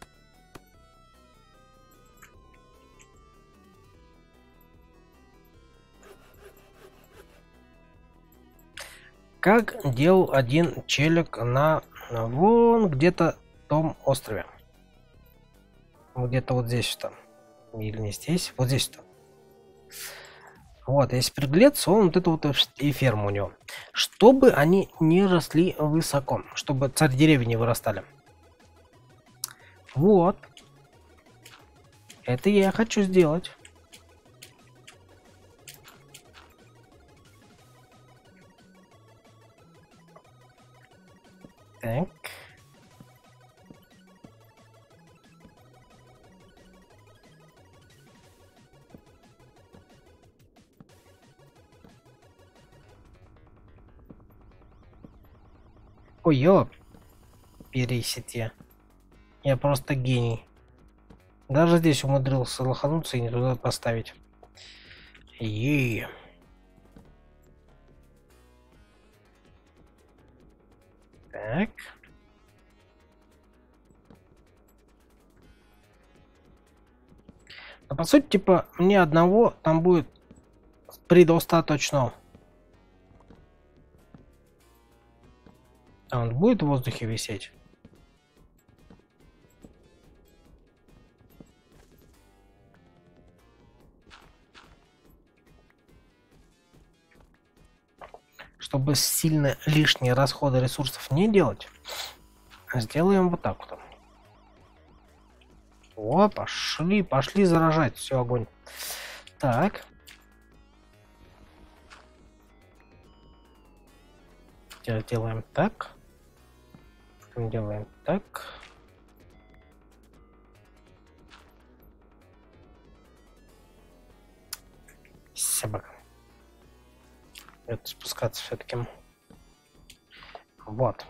Как делал один челик на вон где-то том острове. Где-то вот здесь там. Или не здесь, вот здесь-то. Вот, если приглядеться, он вот это вот и ферма у него. Чтобы они не росли высоко. Чтобы царь деревья не вырастали. Вот. Это я хочу сделать. Так. Ой, ёп. Пересите. Я просто гений. Даже здесь умудрился лохануться и не туда поставить. Так. Но по сути, типа, мне одного там будет предостаточно. А он будет в воздухе висеть? Чтобы сильно лишние расходы ресурсов не делать, сделаем вот так вот. О, пошли заражать, все, огонь. Так. Делаем так. Делаем так. Собака. Это спускаться все-таки. Вот.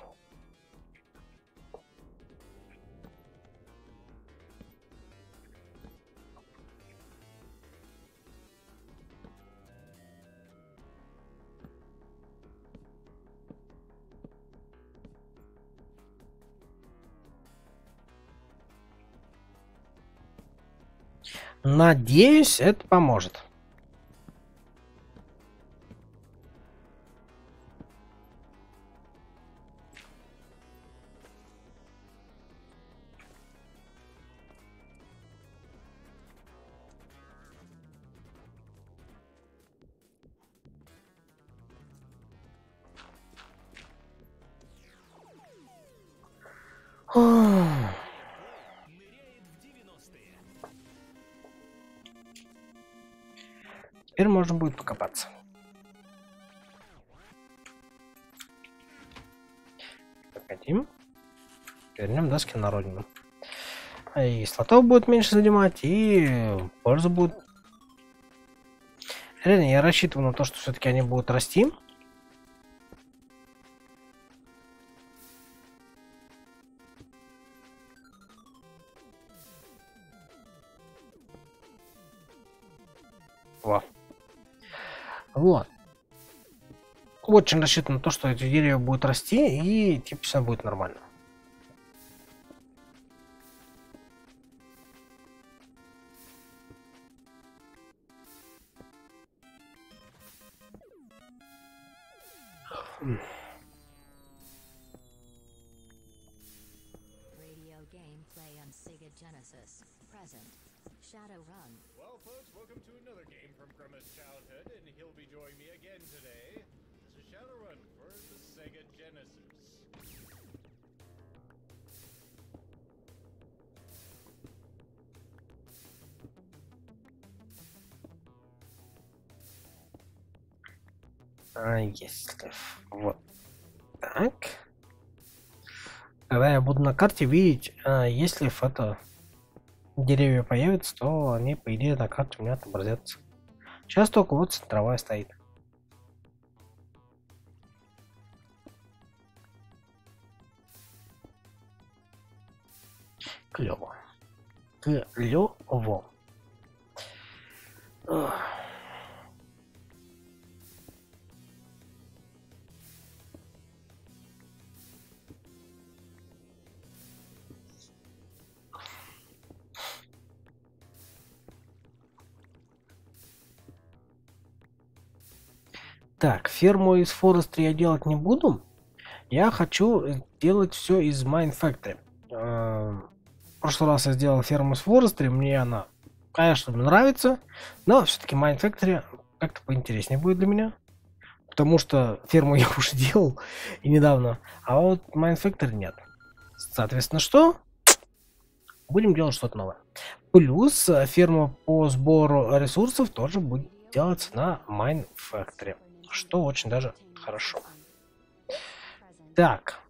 Надеюсь, это поможет. Теперь можно будет покопаться. Погодим. Вернем доски на родину. И слотов будет меньше занимать, и польза будет. Реально, я рассчитываю на то, что все-таки они будут расти. Во. Вот. Очень рассчитываю на то, что эти деревья будут расти, и типа все будет нормально. Radio gameplay on Sega Genesis. Present. Shadowrun. Well, folks, welcome to another game from Grumma's childhood, and he'll be joining me again today. This is Shadowrun for the Sega Genesis. Если вот так. Когда я буду на карте видеть, если фото деревья появятся, то они, по идее, на карте у меня отобразятся. Сейчас только вот центровая стоит. Клево. Клево. Так, ферму из Forestry я делать не буду. Я хочу делать все из Mine Factory. В прошлый раз я сделал ферму из Forestry, мне она, конечно, нравится, но все-таки Mine Factory как-то поинтереснее будет для меня. Потому что ферму я уже делал и недавно, а вот Mine Factory нет. Соответственно, что? Будем делать что-то новое. Плюс ферма по сбору ресурсов тоже будет делаться на Mine Factory, что очень даже хорошо. Так.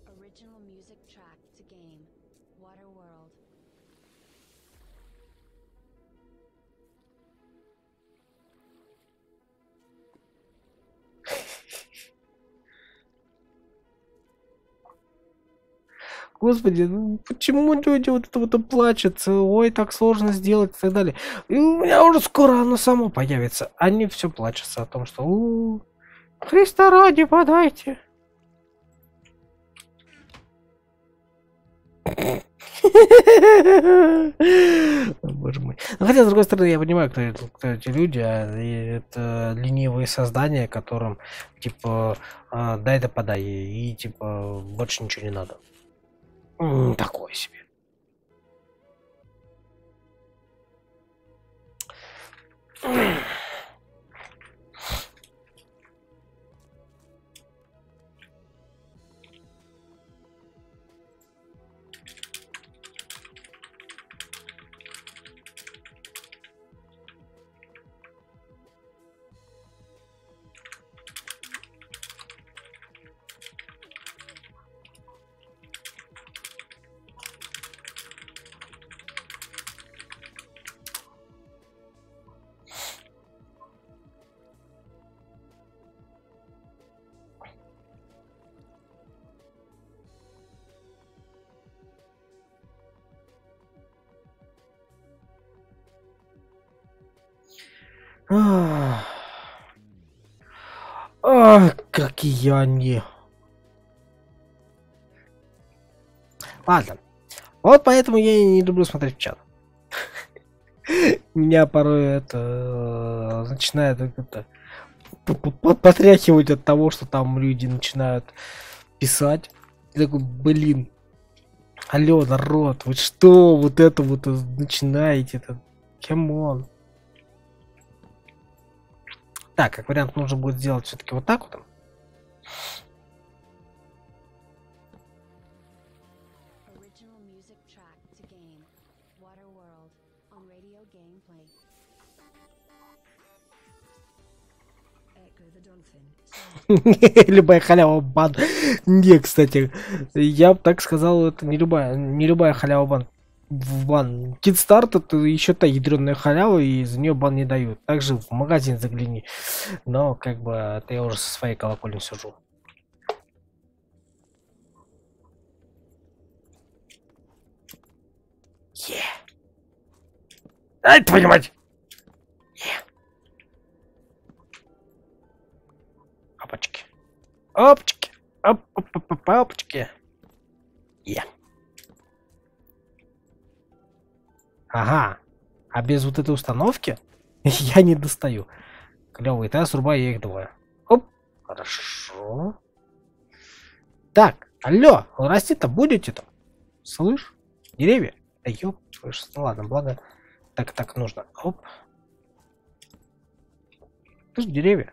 Господи, ну почему люди вот это вот плачутся? Ой, так сложно сделать и так далее. И у меня уже скоро оно само появится. Они все плачутся о том, что Христа ради подайте. Боже мой. Ну, хотя, с другой стороны, я понимаю, кто эти люди, это ленивые создания, которым, типа, дай да подай, и, типа, больше ничего не надо. Такое себе. Какие они. Ладно. Вот поэтому я и не люблю смотреть в чат. Меня порой это начинает как-то потряхивать от того, что там люди начинают писать. Я такой, блин. Алло, народ, вы что вот это вот начинаете? Камон. Так, как вариант, нужно будет сделать все-таки вот так вот. Любая халява бан. Не, кстати, я бы так сказал, это не любая халява бан. В бан. Кидстарт это еще та ядреная халява, и за нее бан не дают. Также в магазин загляни. Но как бы это я уже со своей колокольни сижу. Ай, твою мать! Опачки. Опачки. Опачки. Ага. А без вот этой установки я не достаю. Клёвый, тогда срубаю я их двое. Оп. Хорошо. Так, алло, расти-то будете-то? Слышь? Деревья? Да ёп, слышь, ну ладно, благо так нужно. Оп. Ты ж деревья.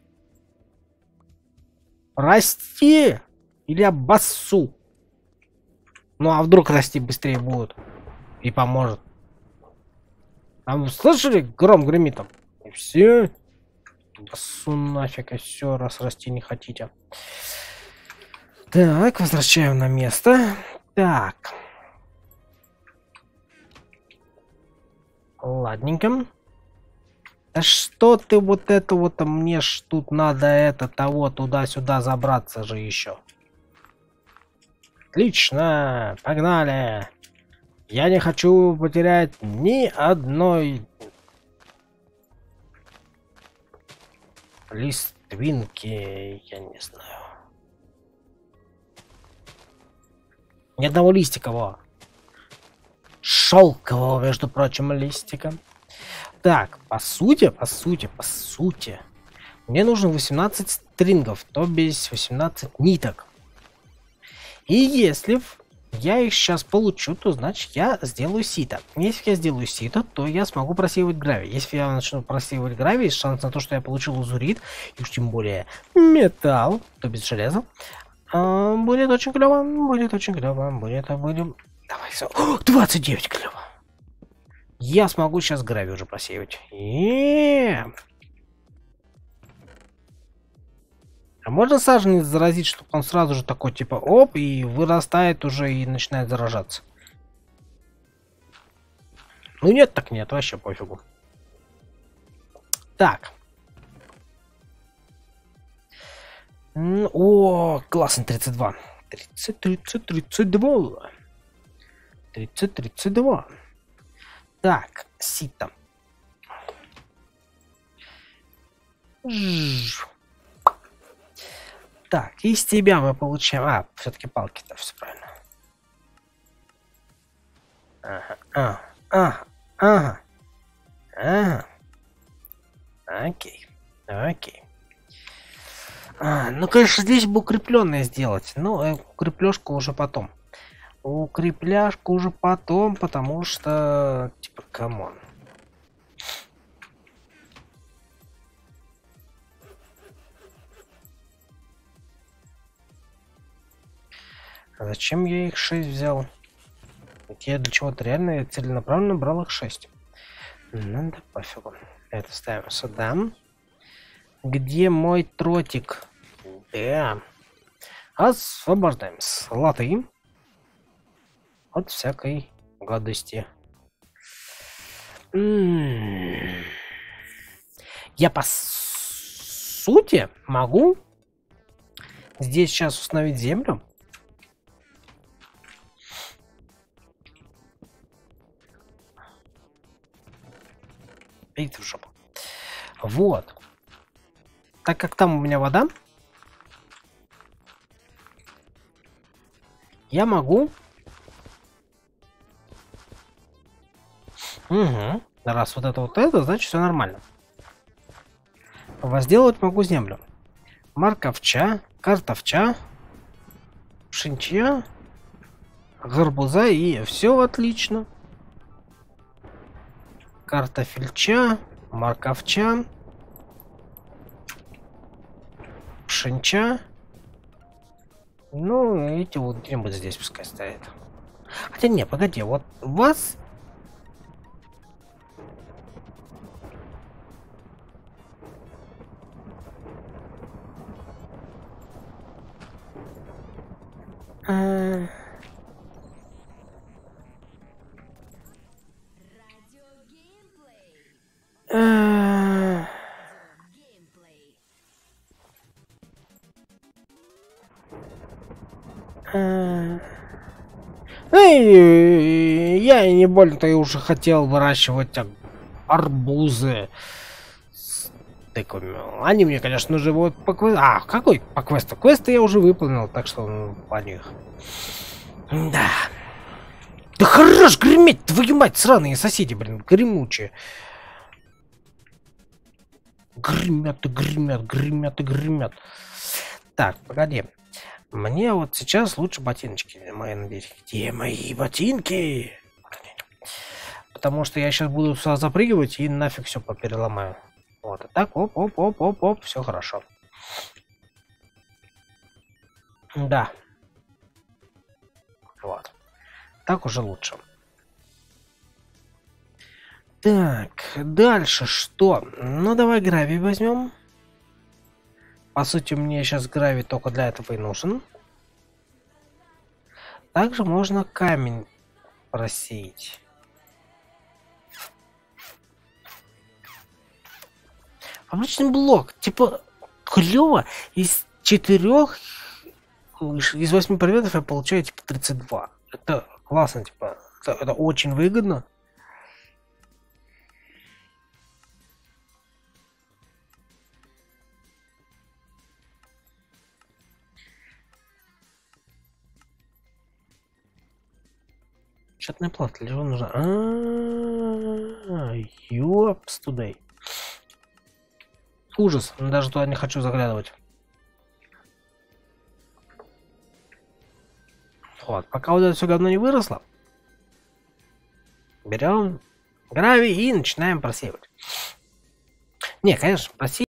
Расти! Или обоссу. Ну а вдруг расти быстрее будут? И поможет. А вы слышали? Гром гремит там. И все. Обоссу нафиг, и все, раз расти не хотите. Так, возвращаем на место. Так. Ладненько. Да что ты вот это вот, мне ж тут надо это, того, туда-сюда забраться же еще. Отлично, погнали. Я не хочу потерять ни одной листвинки, я не знаю. Ни одного листика, во. Шелкового, между прочим, листика. Так, по сути, мне нужно 18 стрингов, то бишь 18 ниток. И если я их сейчас получу, то значит я сделаю сито. Если я сделаю сито, то я смогу просеивать гравий. Если я начну просеивать гравий, шанс на то, что я получил лазурит, и уж тем более металл, то без железа, будет очень клево, Давай, 29 клево. Я смогу сейчас гравий уже просеивать. А можно саженец заразить, чтобы он сразу же такой, типа, оп, и вырастает уже и начинает заражаться? Ну нет, так нет, вообще пофигу. Так. О, классно, 32. 32. Так, сито. Так, из тебя мы получаем... все-таки палки-то, все правильно. Ага. Окей. Ну, конечно, здесь бы укрепленное сделать. Но укрепляшку уже потом. Потому что... Типа, камон. А зачем я их 6 взял? Ведь я для чего-то реально целенаправленно брал их 6. Ну да пофигу. Это ставим сюда. Где мой тротик? Да. Освобождаем слоты от всякой гадости. Я по сути могу здесь сейчас установить землю. Идите в жопу. Вот. Так как там у меня вода, я могу... Раз вот это, значит все нормально. Возделывать могу землю. Морковча, картофча, пшеничья, гарбуза, и все отлично. Картофельча, морковча, пшенича. Ну, эти вот где-нибудь здесь пускай стоят. Хотя не, погоди, вот вас... Я и не больно-то и уже хотел выращивать арбузы с тыквами. Они мне, конечно, уже вот по квесту... какой по квесту? Квесты я уже выполнил, так что по них. Да. Да хорош греметь, твою мать, сраные соседи, блин, гремучие. Гремят. Так, погоди. Мне вот сейчас лучше ботиночки мои надеть. Где мои ботинки? Потому что я сейчас буду сюда запрыгивать и нафиг все попереломаю. Вот, и так, оп, все хорошо. Да. Вот. Так уже лучше. Так, дальше что? Ну, давай гравий возьмем. По сути, мне сейчас гравий только для этого и нужен. Также можно камень просеять. Обычный блок. Типа, клево. Из 8 предметов я получаю типа 32. Это классно, типа. Это очень выгодно. Счетная плата, для чего нужна? Ёпс тудей. Ужас, даже туда не хочу заглядывать. Вот, пока вот это все говно не выросло, берем гравий и начинаем просеивать. Не, конечно, просеивать.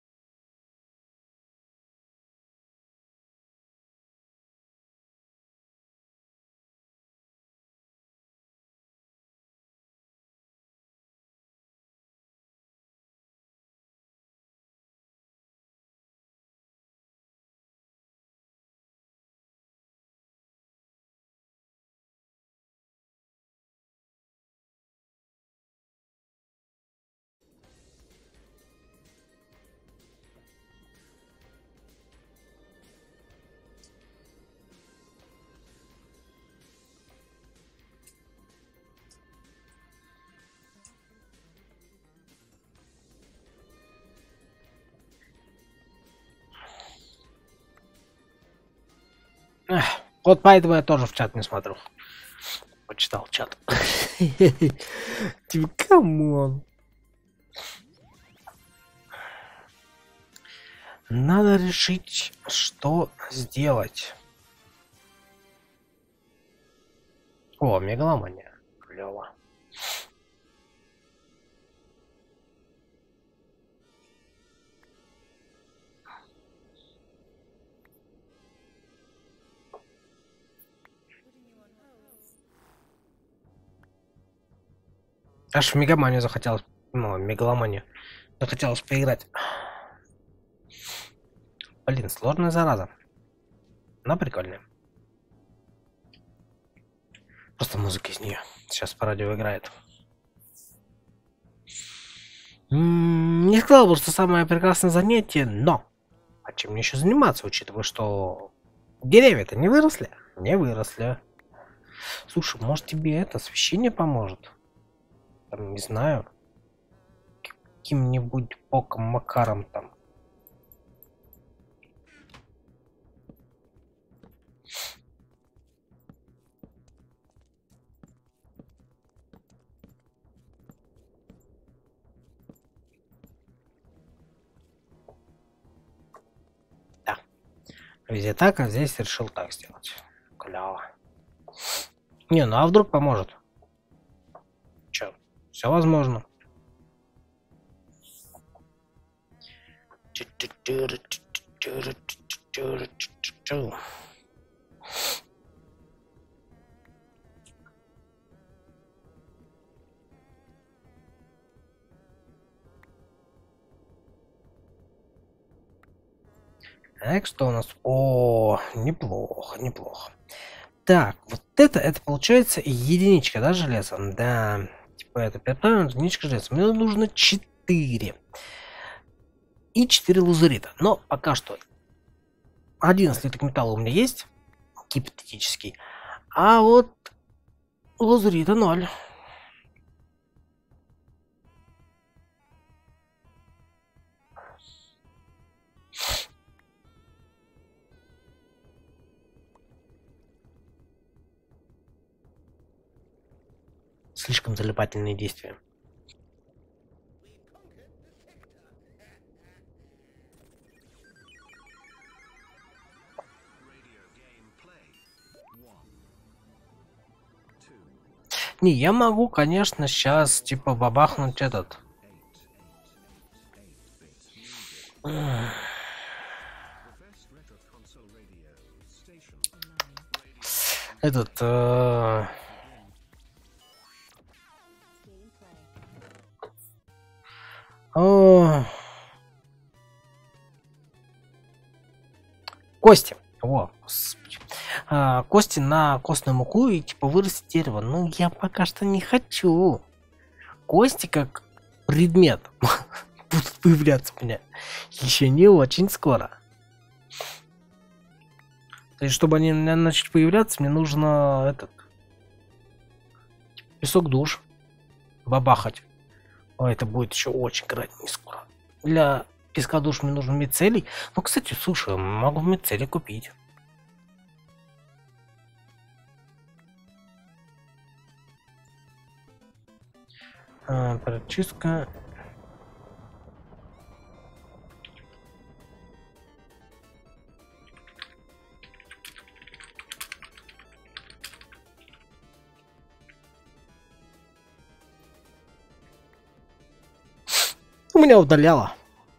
Вот поэтому я тоже в чат не смотрю. Почитал чат. Типа, камон. Надо решить, что сделать. О, мегаломания. Клево. Аж в мегаманию захотелось. Ну, мегаломанию. Захотелось поиграть. Блин, сложная зараза. Но прикольная. Просто музыка из нее. Сейчас по радио играет. Не сказал бы, что самое прекрасное занятие, но а чем мне еще заниматься, учитывая, что деревья-то не выросли? Не выросли. Слушай, может тебе это освещение поможет? Там, не знаю, каким-нибудь боком, макаром там. Да. Везде так, а здесь решил так сделать. Клево. Не, ну а вдруг поможет? Че, все возможно. Так, что у нас? О, неплохо, неплохо. Так, вот это получается единичка, да, железа? Да, типа это 5 единичка железа. Мне нужно 4. И 4 лазурита. Но пока что 1 слиток металла у меня есть, гипотетический. А вот лазурита 0. Слишком залипательные действия. Не, я могу, конечно, сейчас типа бабахнуть этот. Этот. Кости. О, господи. Кости на костную муку и типа вырастить дерево. Ну, я пока что не хочу. Кости как предмет будут появляться у меня еще не очень скоро. То есть, чтобы они начали появляться, мне нужно этот песок душ бабахать. А это будет еще очень крайне не скоро. Для песка душ мне нужен мицелий. Ну, кстати, слушай, могу мицелий купить. Прочистка. У меня удаляло.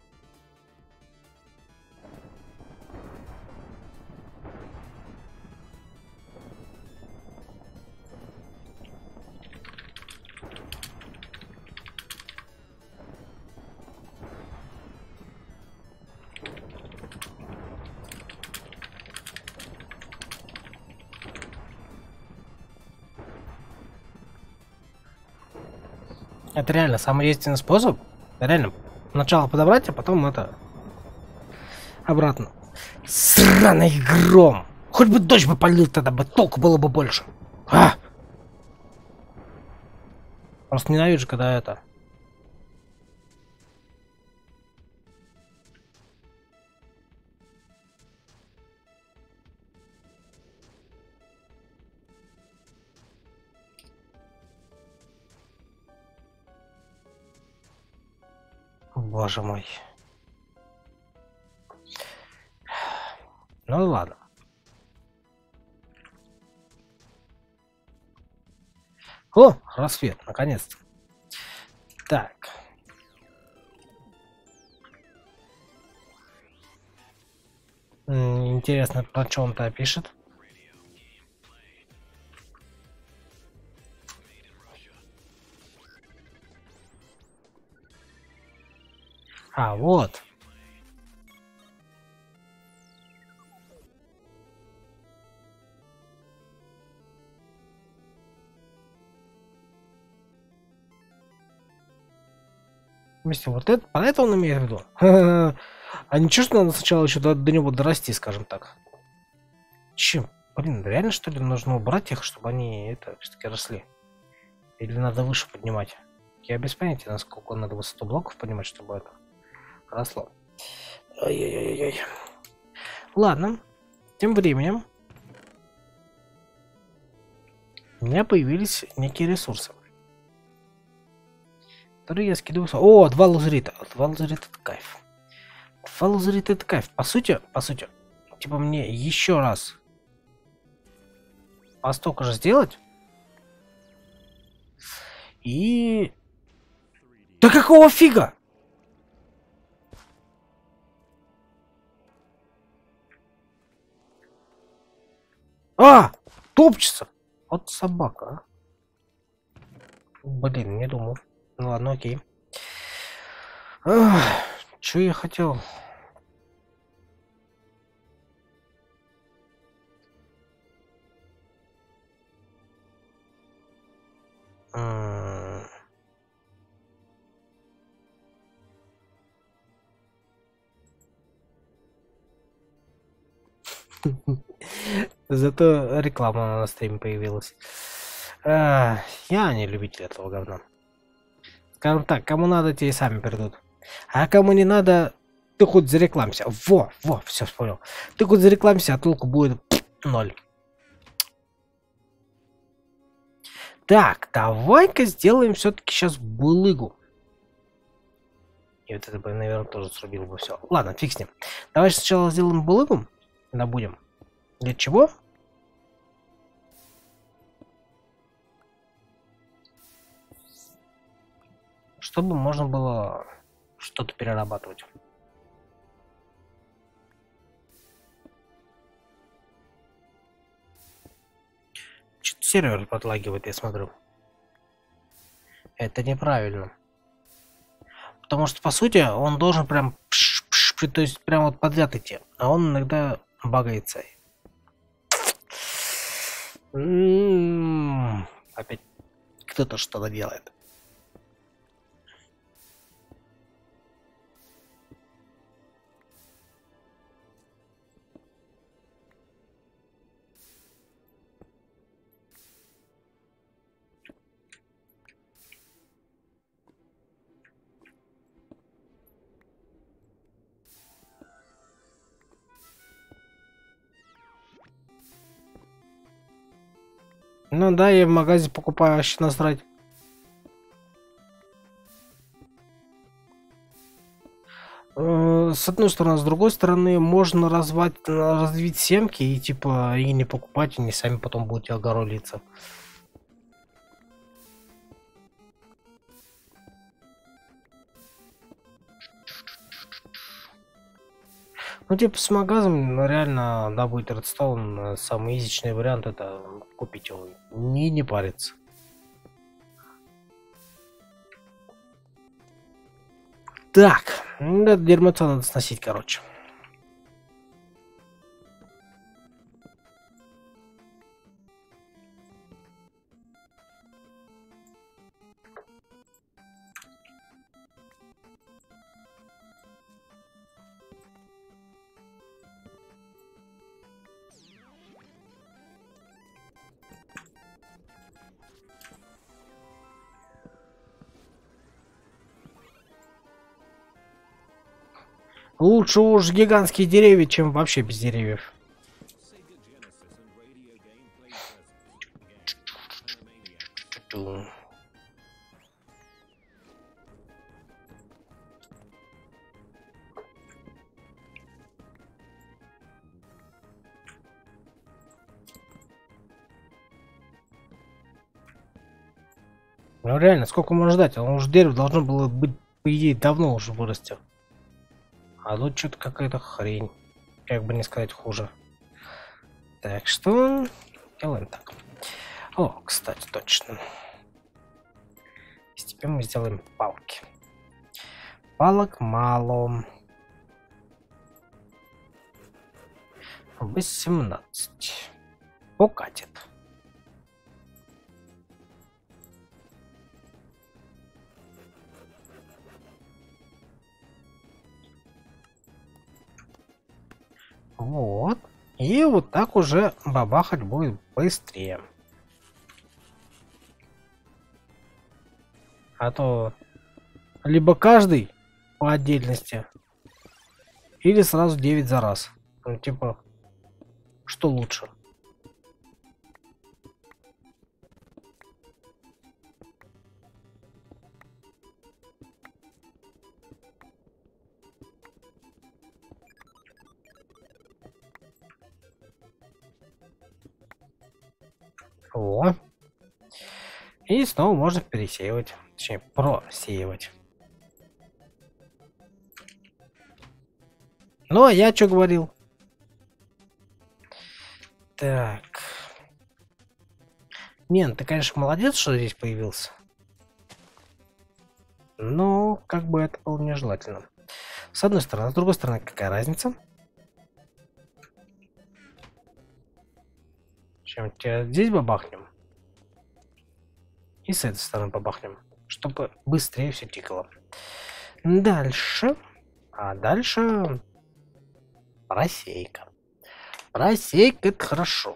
Это реально самый действенный способ. Реально. Сначала подобрать, а потом это... обратно. Сраный гром! Хоть бы дождь бы полил, тогда бы толку было бы больше. Просто ненавижу, когда это... Боже мой. Ну ладно. О, рассвет, наконец-то. Так. Интересно, про что он-то пишет. А, вот. Вместе вот это, про это он имеет в виду. А ничего, что надо сначала еще до него дорасти, скажем так. Чем? Блин, реально что ли нужно убрать их, чтобы они это все-таки росли? Или надо выше поднимать? Я без понятия, насколько надо высоту блоков поднимать, чтобы это росло. Ай-яй-яй-яй. Ладно. Тем временем у меня появились некие ресурсы, которые я скидываю. О, 2 лазурита. 2 лазурита это кайф. 2 лазурита это кайф. По сути, типа мне еще раз по столько же сделать. И... Да какого фига? Топчется. Вот собака. Блин, не думал. Ну ладно, окей. Что я хотел? Зато реклама на стриме появилась. Я не любитель этого говна. Скажем так, кому надо, те и сами придут. А кому не надо, ты хоть зарекламься. Во, все понял. Ты хоть зарекламься, а толку будет 0. Так, давай-ка сделаем все-таки сейчас булыгу. И вот это бы, наверное, тоже срубил бы все. Ладно, фиг с ним. Давай сначала сделаем булыгу. Добудем. Для чего? Чтобы можно было что-то перерабатывать. Что-то сервер подлагивает, я смотрю. Это неправильно. Потому что, по сути, он должен прям... то есть, прям вот подряд идти. А он иногда багается. Опять кто-то что-то делает. Ну да, я в магазине покупаю, вообще насрать. С одной стороны, с другой стороны, можно развить семки и типа и не покупать, и не сами потом будете огородиться. Ну, типа, с магазом реально добыть редстоун, самый изичный вариант это купить его. Не париться. Так, это дерьмо надо сносить, короче. Лучше уж гигантские деревья, чем вообще без деревьев. Ну реально, сколько можно ждать? Он уже дерево должно было быть, по идее, давно уже вырасти. А тут что-то какая-то хрень. Как бы не сказать хуже. Так что делаем так. О, кстати, точно. Теперь мы сделаем палки. Палок мало. 18. Покатит. Вот. И вот так уже бабахать будет быстрее. А то либо каждый по отдельности, или сразу 9 за раз. Ну, типа, что лучше? О. И снова можно пересеивать. Точнее, просеивать. Ну, а я что говорил? Так. Мен, ты, конечно, молодец, что здесь появился. Но, как бы это было нежелательно. С одной стороны. С другой стороны, какая разница? Чем тебя здесь бабахнем? И с этой стороны побахнем, чтобы быстрее все тикало. Дальше. А дальше просейка. Просейка — это хорошо.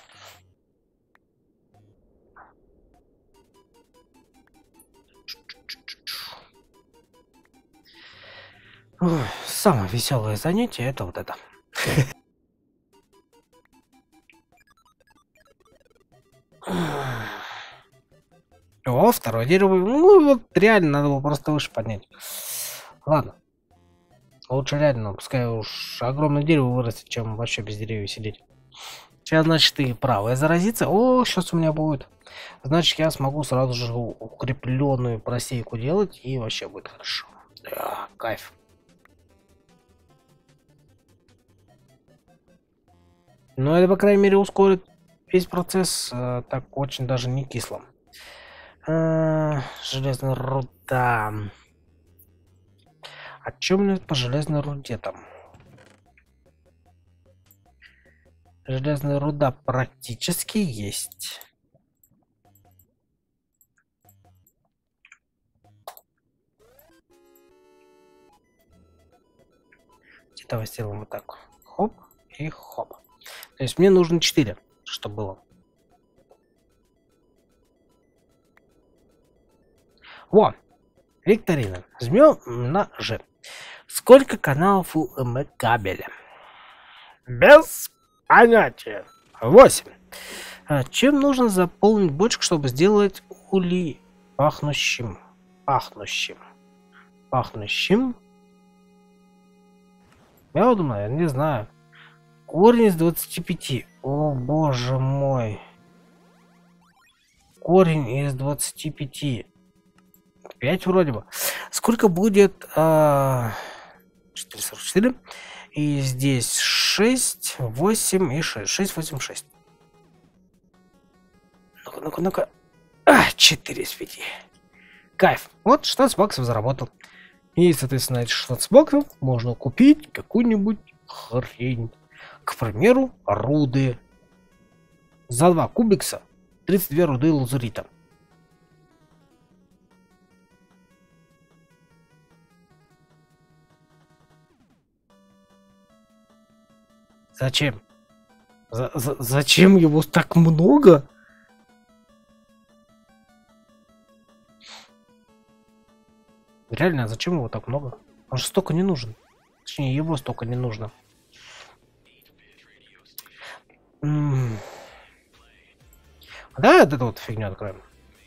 Ой, самое веселое занятие это вот это. О, второе дерево. Ну вот реально надо было просто выше поднять. Ладно. Лучше реально, пускай уж огромное дерево вырастет, чем вообще без деревьев сидеть. Сейчас, значит, ты правая заразиться. О, сейчас у меня будет. Значит, я смогу сразу же укрепленную просейку делать, и вообще будет хорошо. Да, кайф. Но это, по крайней мере, ускорит весь процесс так очень даже не кисло. Железная руда. А чем мне по железной руде там? Железная руда практически есть. Давай сделаем вот так. Хоп и хоп. То есть мне нужно 4, чтобы было. Во! Викторина. Жмем на Ж. Сколько каналов у кабеля? Без понятия. 8. Чем нужно заполнить бочку, чтобы сделать улей пахнущим? Пахнущим? Я думаю, не знаю. Корень из 25. О, боже мой. Корень из 25. 5 вроде бы. Сколько будет 444? И здесь 6, 8 и 6. 6, 8, 6. Ну-ка. 4 из 5. Кайф. Вот 16 баксов заработал. И, соответственно, эти 16 баксов можно купить какую-нибудь хрень. К примеру, руды. За 2 кубикса 32 руды лазурита. Зачем? Зачем его так много? Реально, зачем его так много? Он же столько не нужен. Точнее, его столько не нужно. Давай вот эту вот фигню откроем.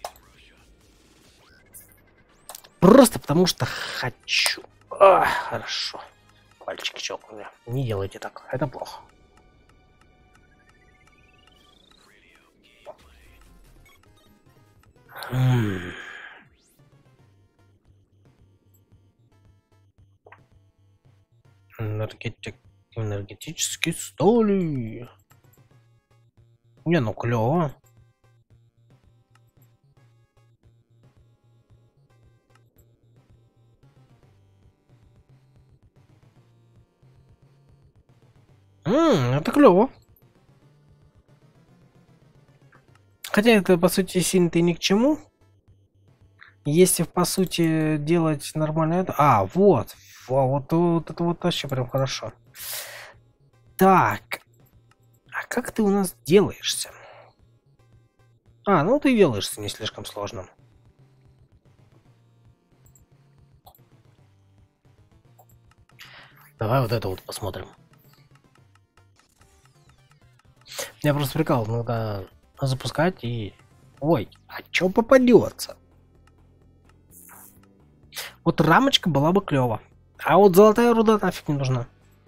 Просто потому что хочу. Хорошо. Пальчики щелкнули. Не делайте так. Это плохо. Энергетические столи. Не, ну клево. Это клево. Хотя это по сути сильно-то и ни к чему. Если по сути делать нормально это. Вот это вот вообще прям хорошо. Так. А как ты у нас делаешься? Ну ты делаешься не слишком сложно. Давай вот это вот посмотрим. Я просто прикал, надо запускать и... Ой, а чё попадется? Вот рамочка была бы клево. А вот золотая руда нафиг не нужна.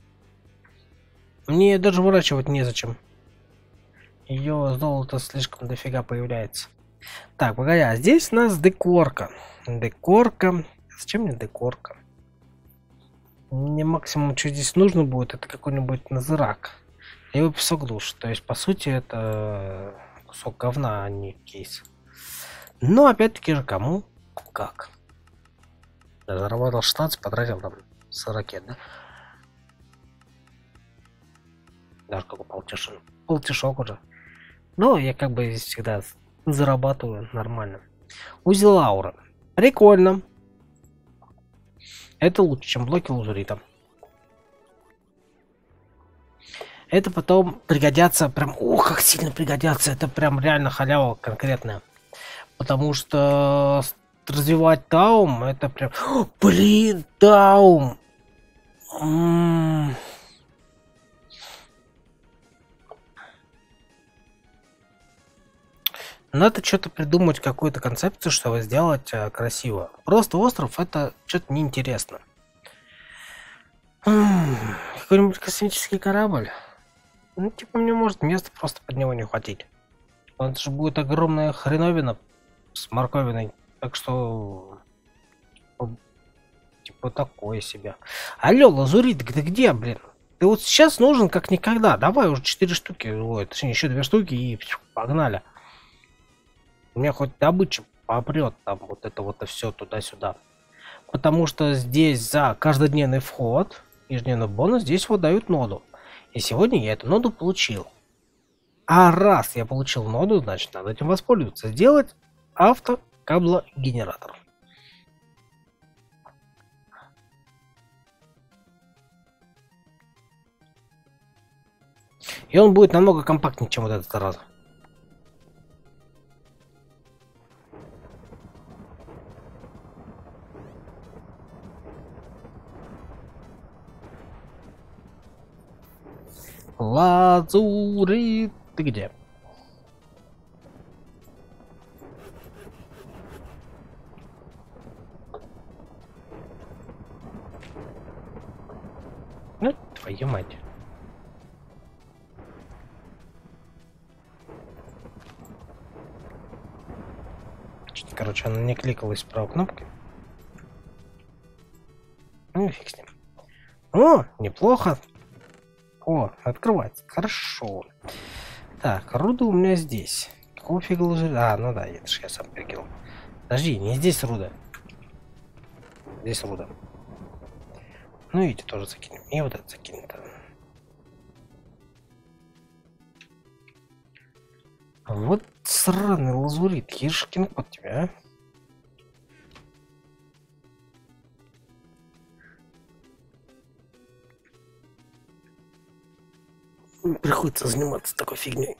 Мне даже выращивать незачем. Ее золото слишком дофига появляется. Так, погоди, а здесь у нас декорка. Декорка. Зачем мне декорка? Мне максимум, что здесь нужно будет, это какой-нибудь назырак. Либо песок душ. То есть, по сути, это кусок говна, а не кейс. Но, опять-таки же, кому как. Я заработал 16, потратил там 40, да? Даже какой полтишок уже. Но я как бы здесь всегда зарабатываю нормально. Узел аура. Прикольно. Это лучше, чем блоки лазурита. Это потом пригодятся прям... Ох, как сильно пригодятся. Это прям реально халява конкретная. Потому что развивать таум, это прям... Блин, таум! Надо что-то придумать, какую-то концепцию, чтобы сделать красиво. Просто остров это что-то неинтересно. Какой-нибудь космический корабль. Ну, типа, мне может места просто под него не хватить. Это же будет огромная хреновина с морковиной. Так что... Типа, такое себе. Алло, лазурит, ты где, блин? Ты вот сейчас нужен как никогда. Давай уже 4 штуки. Ой, точнее, еще 2 штуки и погнали. У меня хоть добыча попрет там вот это вот все туда-сюда. Потому что здесь за каждодневный вход, ежедневный бонус, здесь вот дают ноду. И сегодня я эту ноду получил. А раз я получил ноду, значит надо этим воспользоваться. Сделать автокаблогенератор. И он будет намного компактнее, чем вот этот зараза. Лазурит, ты где? Ну, твою мать. Что-то, короче, она не кликалась правой кнопкой. Ну, фиг с ним. О, неплохо. О, открывается. Хорошо. Так, руда у меня здесь. Какого фига лазурит? А, ну да, это же я сам прикинул. Подожди, не здесь руда. Здесь руда. Ну, эти тоже закинем. И вот это закинем. Вот сраный лазурит. Ешкин кот тебя, а. Приходится заниматься такой фигней.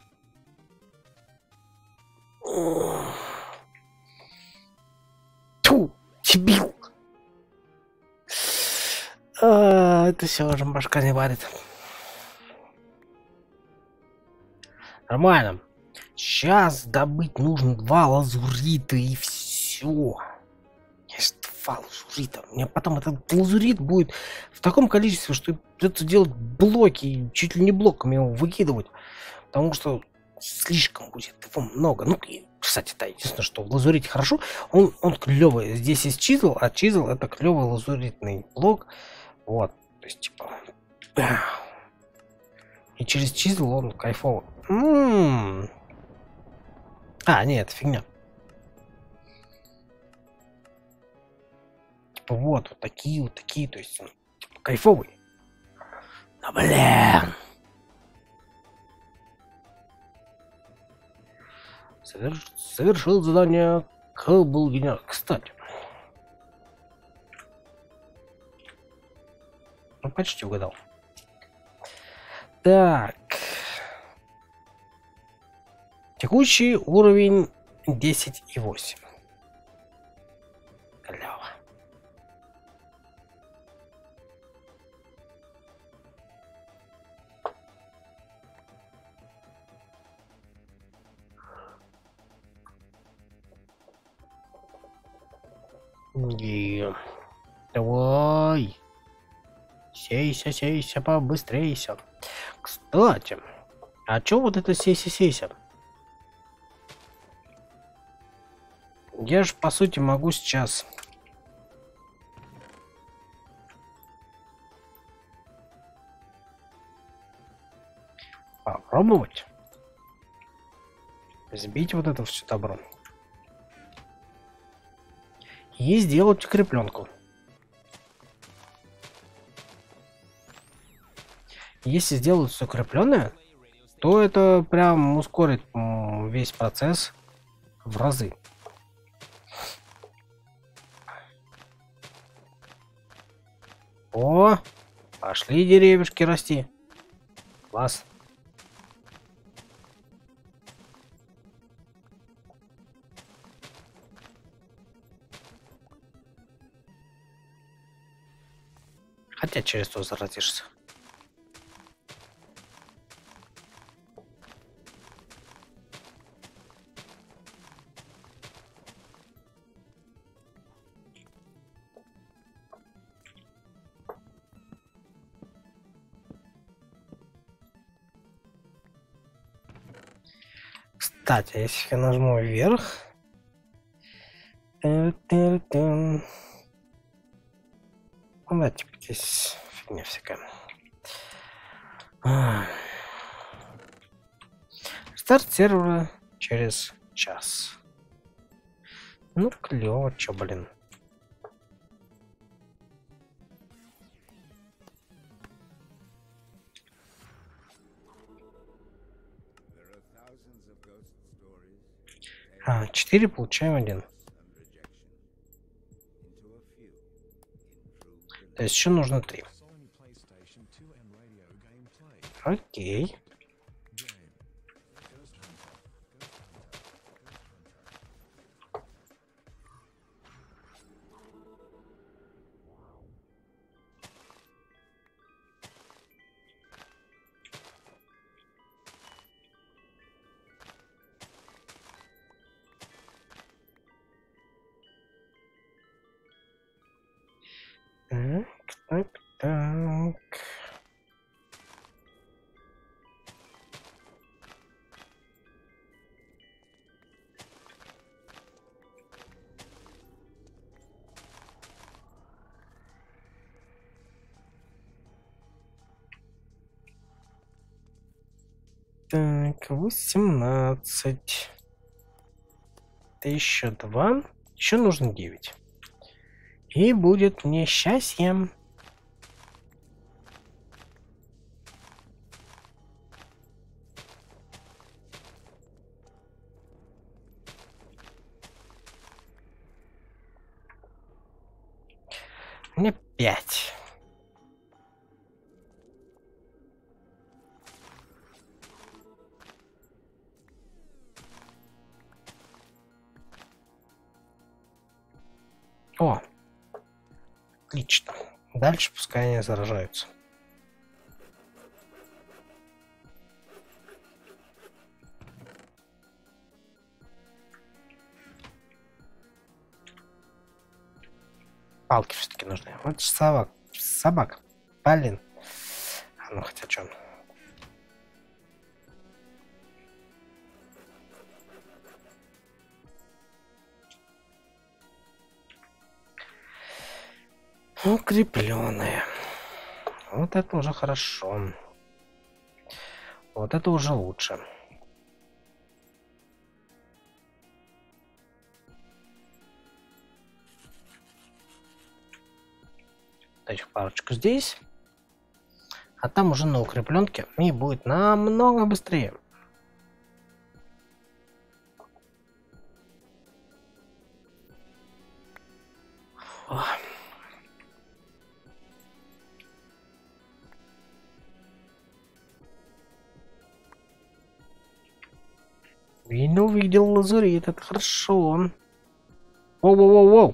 Тьфу, дебил. Это все уже башка не варит. Нормально. Сейчас добыть нужно 2 лазурита и все. Есть 2 лазурита. У меня потом этот лазурит будет в таком количестве, что придется делать блоки и чуть ли не блоками его выкидывать. Потому что слишком будет его много. Ну, и, кстати, да, единственное, что в лазурите хорошо, он клевый. Здесь есть чизл, а чизл это клевый лазуритный блок. Вот. То есть, типа. И через чизл он кайфовый. А, нет, это фигня. Типа вот такие, то есть он типа, кайфовый. А, блин. Совершил задание каблогенератор. Кстати. Ну, почти угадал. Так. Текущий уровень 10,8. Клево. Давай. Сейся, побыстрейся. Кстати, а чё вот это сейся? Я же, по сути, могу сейчас попробовать сбить вот это все добро и сделать укрепленку. Если сделать все укрепленное, то это прям ускорит весь процесс в разы. О, пошли деревьюшки расти. Класс. Хотя через то заразишься. Кстати, если я нажму вверх, ну да, типа здесь фигня всякая. Старт сервера через час. Ну клево, чё, блин. 4 получаем 1. То есть еще нужно 3. Окей. Так. Так, 18. Это еще 2. Еще нужно 9. И будет мне счастье. Мне 5. О, отлично. Дальше пускай они заражаются. Палки все-таки нужны. Вот собак. Собак. Блин. А ну хотя что? Укрепленные. Вот это уже хорошо. Вот это уже лучше. Этих парочку здесь. А там уже на укрепленке и будет намного быстрее. О. Увидел лазурит, это хорошо. Воу-воу-воу-воу.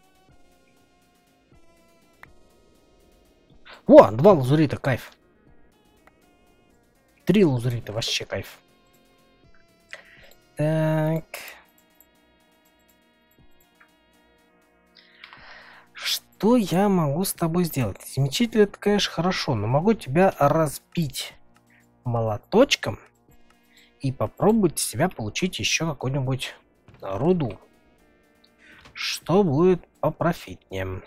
О, 2 лазурита, кайф. 3 лазурита, вообще кайф. Так. Что я могу с тобой сделать? Замечательно, это, конечно, хорошо, но могу тебя разбить молоточком и попробовать с себя получить еще какую-нибудь руду. Что будет попрофитнее.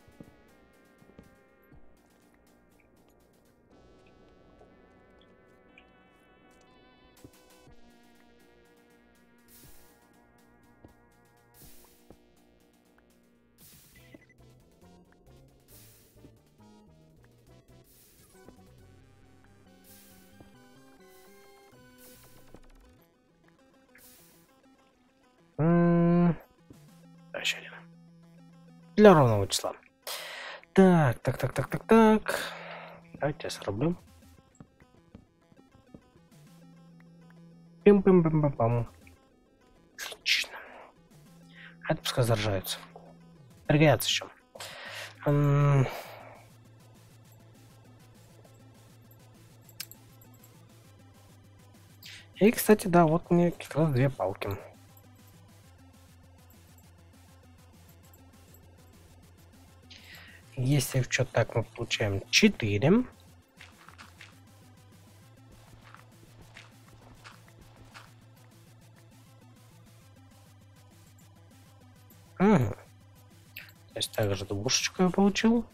Еще один. Для ровного числа. Так. Давайте я срублю. Пим-пим-пим-пам. Отлично. А это пускай заражаются. Пригодятся еще. И, кстати, да, вот мне как раз 2 палки. Если в что так мы получаем 4. Угу. То есть также дубушечку я получил.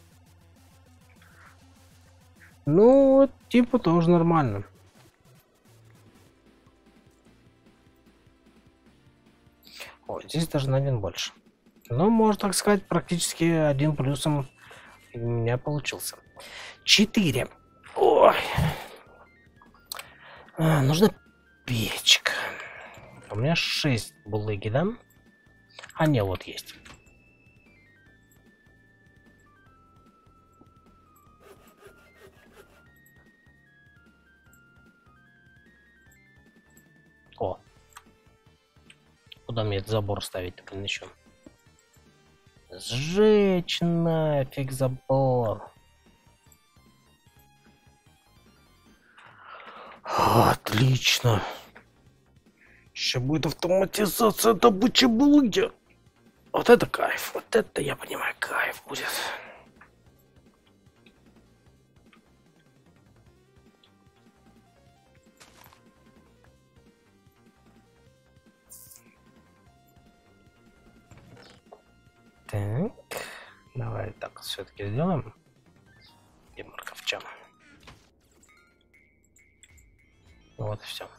Ну, типа тоже нормально. О, здесь даже на 1 больше. Ну, можно так сказать, практически 1 плюсом у меня получился. 4. Ой. Нужна печка. У меня 6 булыги, да? А не, вот есть. О. Куда мне этот забор ставить, блин, еще? Сжечь нафиг забор. Отлично. Сейчас будет автоматизация добычи булыги. Вот это кайф. Вот это, я понимаю, кайф будет. Так. Давай так все-таки сделаем. Где морковча? Вот и все.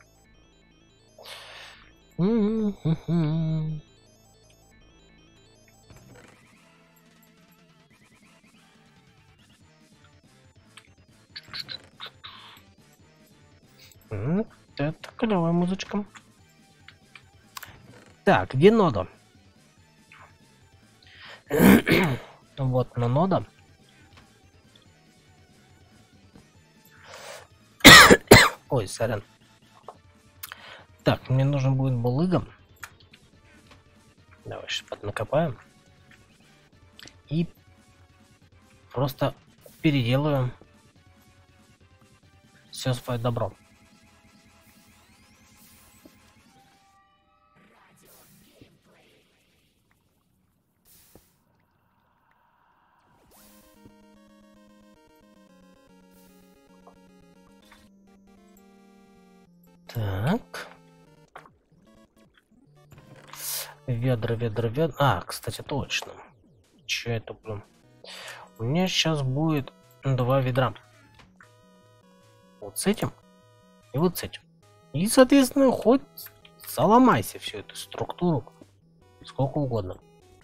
Это клевая музычка. Так, где нода? Вот на нода. Ой, сорян. Так, мне нужен будет булыга. Давай сейчас поднакопаем. И просто переделаю все свое добро. Так. Ведра. А, кстати, точно. Че это, блин? У меня сейчас будет 2 ведра. Вот с этим и вот с этим. И, соответственно, хоть заломайся всю эту структуру сколько угодно.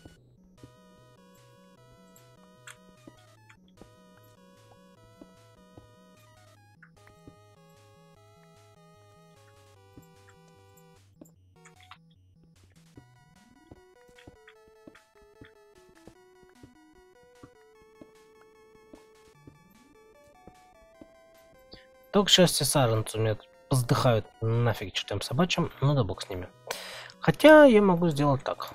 Только счастье саженцы у меня поздыхают нафиг чертям собачьим, ну да бог с ними. Хотя я могу сделать так.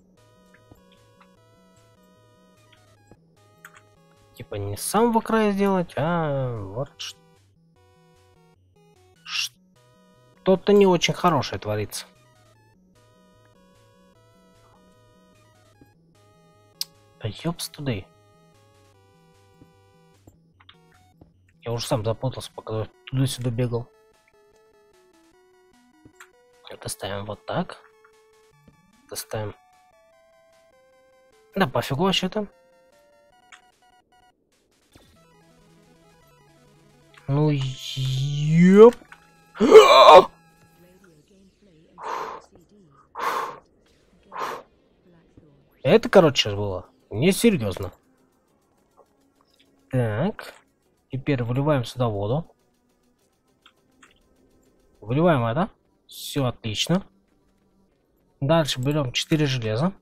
Типа не с самого края сделать, а вот что-то не очень хорошее творится. Да ёпс туда. Я уже сам запутался, пока туда-сюда бегал. Это ставим вот так. Это ставим. Да пофигу вообще-то. Ну ёп. Это, короче, сейчас было несерьезно. Так. Теперь выливаем сюда воду. Выливаем это. Все отлично. Дальше берем 4 железа.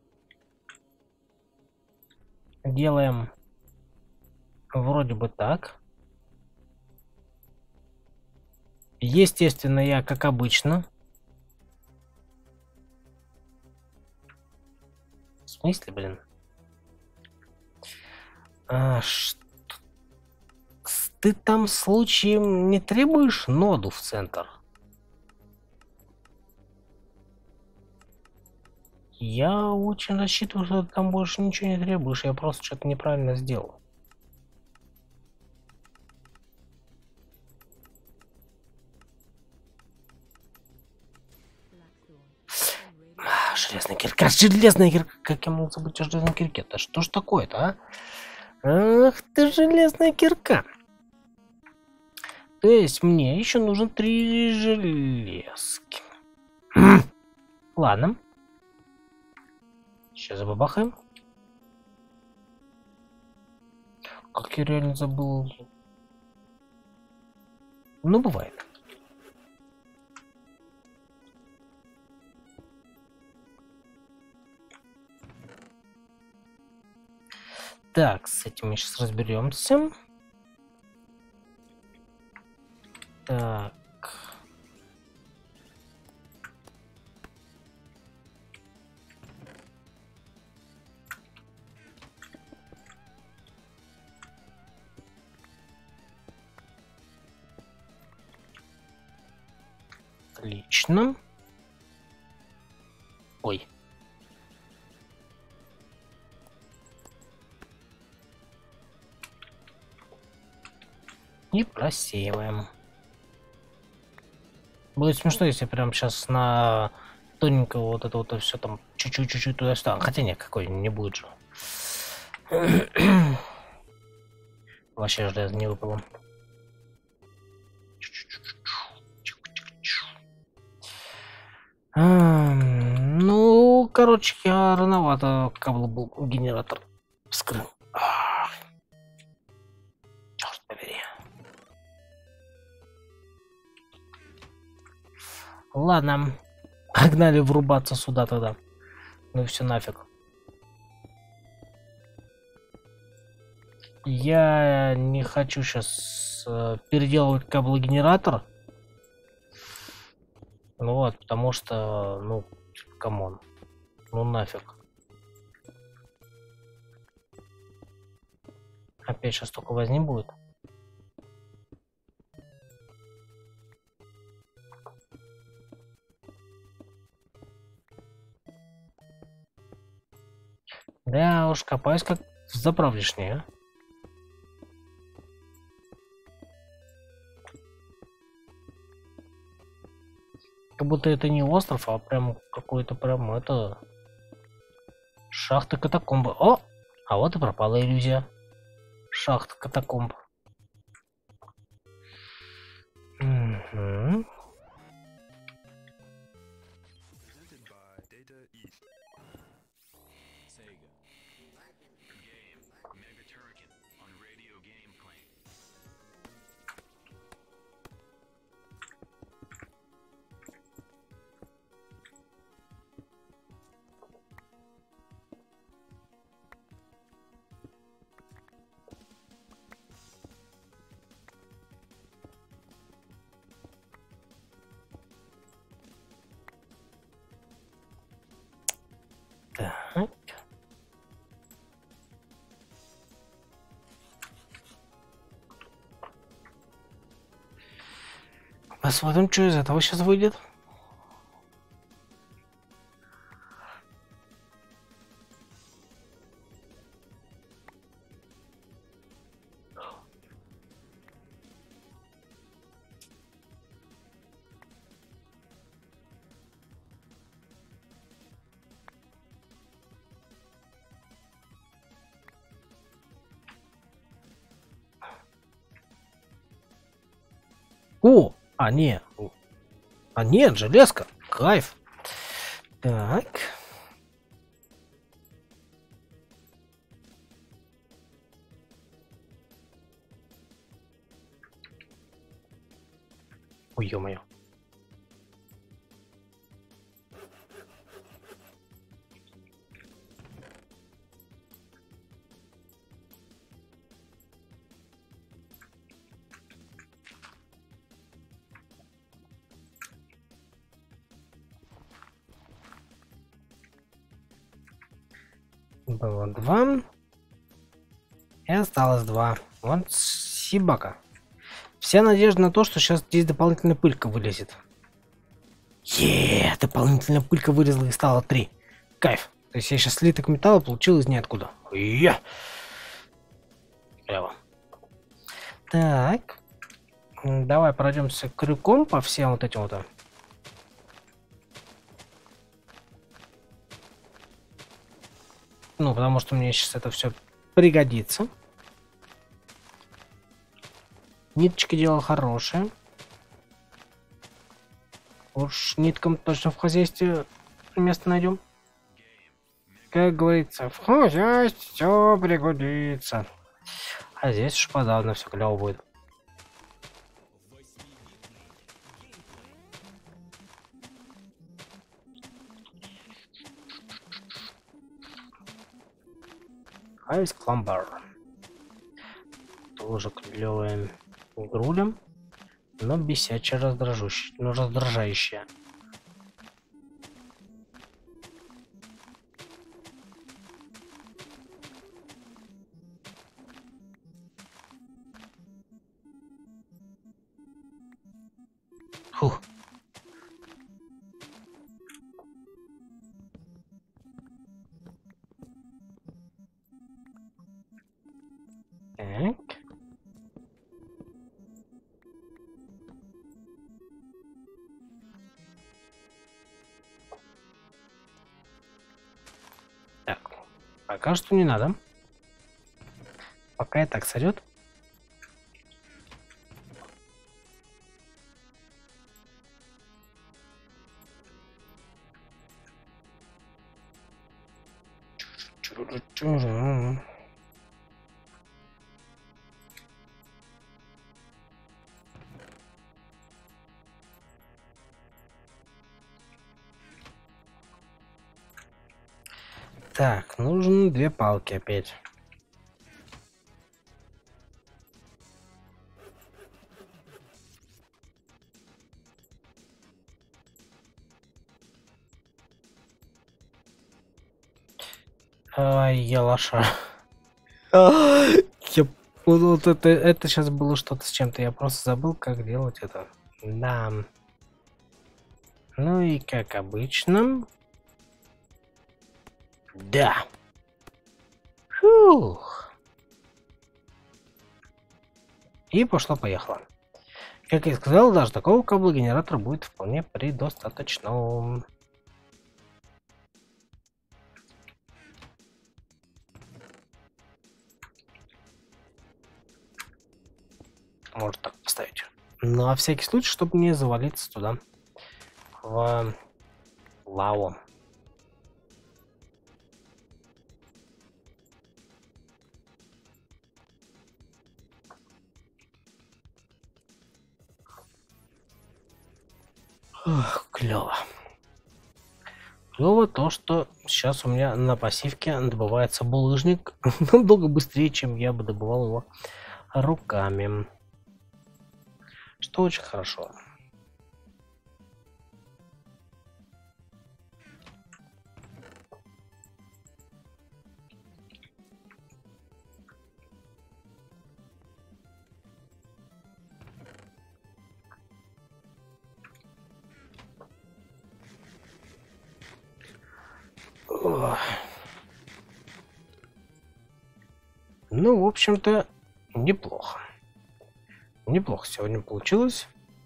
Делаем вроде бы так. Естественно, я, как обычно. В смысле, блин? Ты там случаем не требуешь ноду в центр? Я очень рассчитываю, что ты там больше ничего не требуешь. Я просто что-то неправильно сделал. Железная кирка, железная кирка. Как я мог забыть о железной кирке? Да что ж такое-то, а? Ах ты, железная кирка. То есть мне еще нужно 3 железки. Ладно. Сейчас забабахаем. Как я реально забыл. Ну, бывает. Так, с этим мы сейчас разберемся. Так. Отлично. Ой. И просеиваем. Будет смешно, если прям сейчас на тоненького вот это вот все там чуть-чуть туда-сюда. Хотя нет, какой не будет же. Вообще железо не выпало. Ну, короче, я рановато кабл был генератор вскрыл. Черт побери. Ладно, погнали врубаться сюда тогда. Ну и все нафиг. Я не хочу сейчас переделывать каблогенератор. Ну вот, потому что, ну, камон. Ну нафиг. Опять сейчас только возни будет. Да уж, копаюсь как заправлишнее, а. Как будто это не остров, а прям какой-то прям это... Шахта катакомбы. О! А вот и пропала иллюзия. Шахта катакомб. Угу. Так. Посмотрим, что из этого сейчас выйдет. О! А, нет. А, нет, железка. Кайф. Так. Ой, ё-моё. Было 2. И осталось 2. Вот сибака. Вся надежда на то, что сейчас здесь дополнительная пылька вылезет. Дополнительная пылька вылезла и стало 3. Кайф. То есть я сейчас слиток металла получил из ниоткуда. Клево. Так. Давай пройдемся крюком по всем вот этим вот. Ну, потому что мне сейчас это все пригодится. Ниточки дело хорошее. Уж ниткам точно в хозяйстве место найдем. Как говорится, в хозяйстве все пригодится. А здесь уж подавно все клево будет. Ice Climber. Тоже клевая игруля, но бесячая, раздражающая. Фух. Так. Так. Пока что не надо. Пока и так сойдет. Так, нужны 2 палки опять. Ай, я лоша. Я вот это сейчас было что-то с чем-то. Я просто забыл, как делать это. Да. Ну и как обычно. Да. Фух. И пошло-поехало. Как я сказал, даже такого кабла-генератора будет вполне предостаточно. Может так поставить. Ну, а всякий случай, чтобы не завалиться туда. В лаву. Ох, клево. Клево то, что сейчас у меня на пассивке добывается булыжник намного быстрее, чем я бы добывал его руками. Что очень хорошо. Ох. Ну, в общем-то, неплохо. Неплохо сегодня получилось.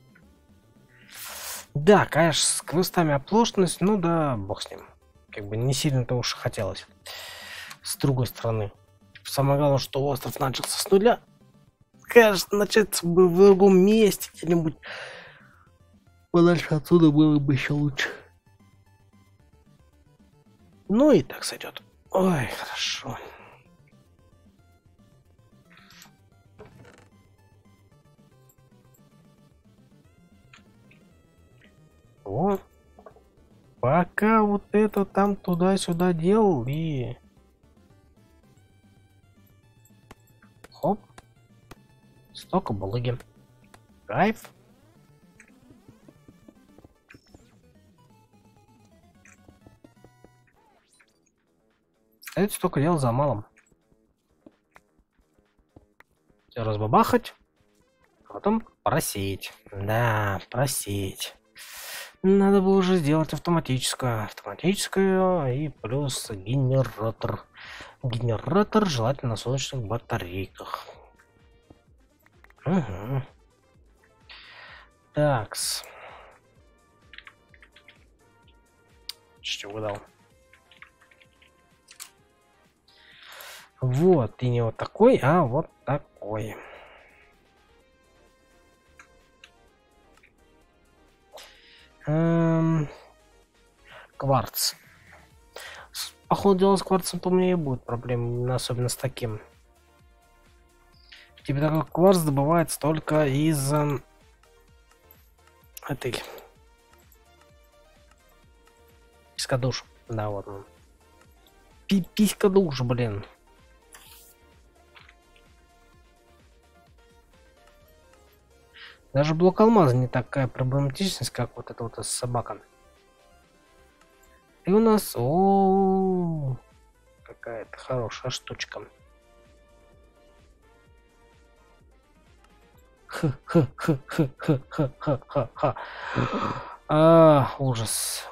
Да, конечно, с квестами оплошность, ну да, бог с ним. Как бы не сильно-то уж хотелось. С другой стороны. Самое главное, что остров начался с нуля. Конечно, начаться бы в другом месте, где-нибудь подальше отсюда было бы еще лучше. Ну и так сойдет. Ой, хорошо. Вот. Пока вот это там туда-сюда делал и... Хоп. Столько булыги. Кайф. Это столько дел за малым. Все разбабахать, а потом просеять. Да, просеять. Надо было уже сделать автоматическую. Автоматическую и плюс генератор. Генератор желательно на солнечных батарейках. Угу. Такс. Что угадал? Вот, и не вот такой, а вот такой. Кварц. Походу дела с кварцем по мне и будет проблем, особенно с таким. Типа такой кварц добывается только из этой писька душ. Да, вот он. Писька душ, блин. Даже блок алмаза не такая проблематичность, как вот эта вот собака. И у нас, о, какая-то хорошая штучка. Ха. Ужас.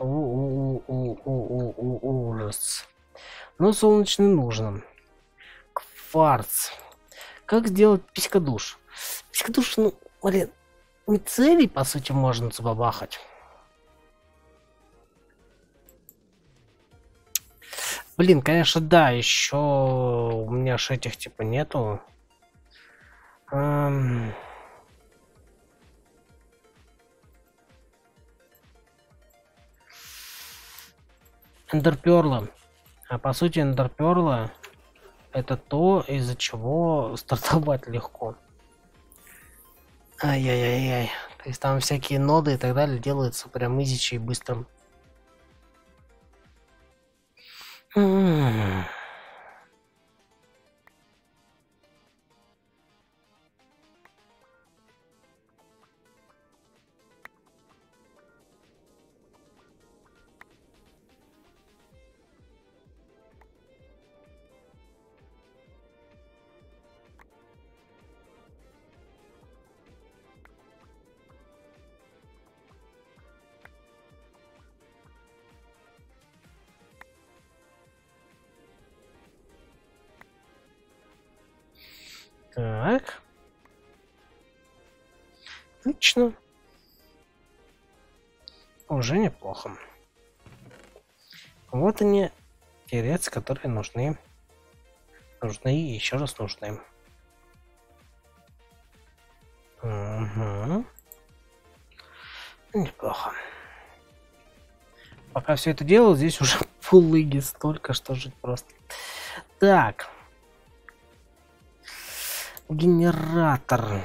Ужас. Но солнечный нужно. Кварц. Как сделать писькадуш? Писькадуш, ну, блин, мицелий, по сути, можно забабахать. Блин, конечно, да, еще у меня ж этих типа нету. Эндерперла. А по сути, эндерперла это то, из-за чего стартовать легко. Ай-яй-яй-яй. То есть там всякие ноды и так далее делаются прям изичи и быстро. Так. Отлично. Уже неплохо. Вот они, те рельсы, которые нужны. Нужны и еще раз нужны. Угу. Неплохо. Пока все это делал, здесь уже фуллыги столько, что жить просто. Так. Генератор.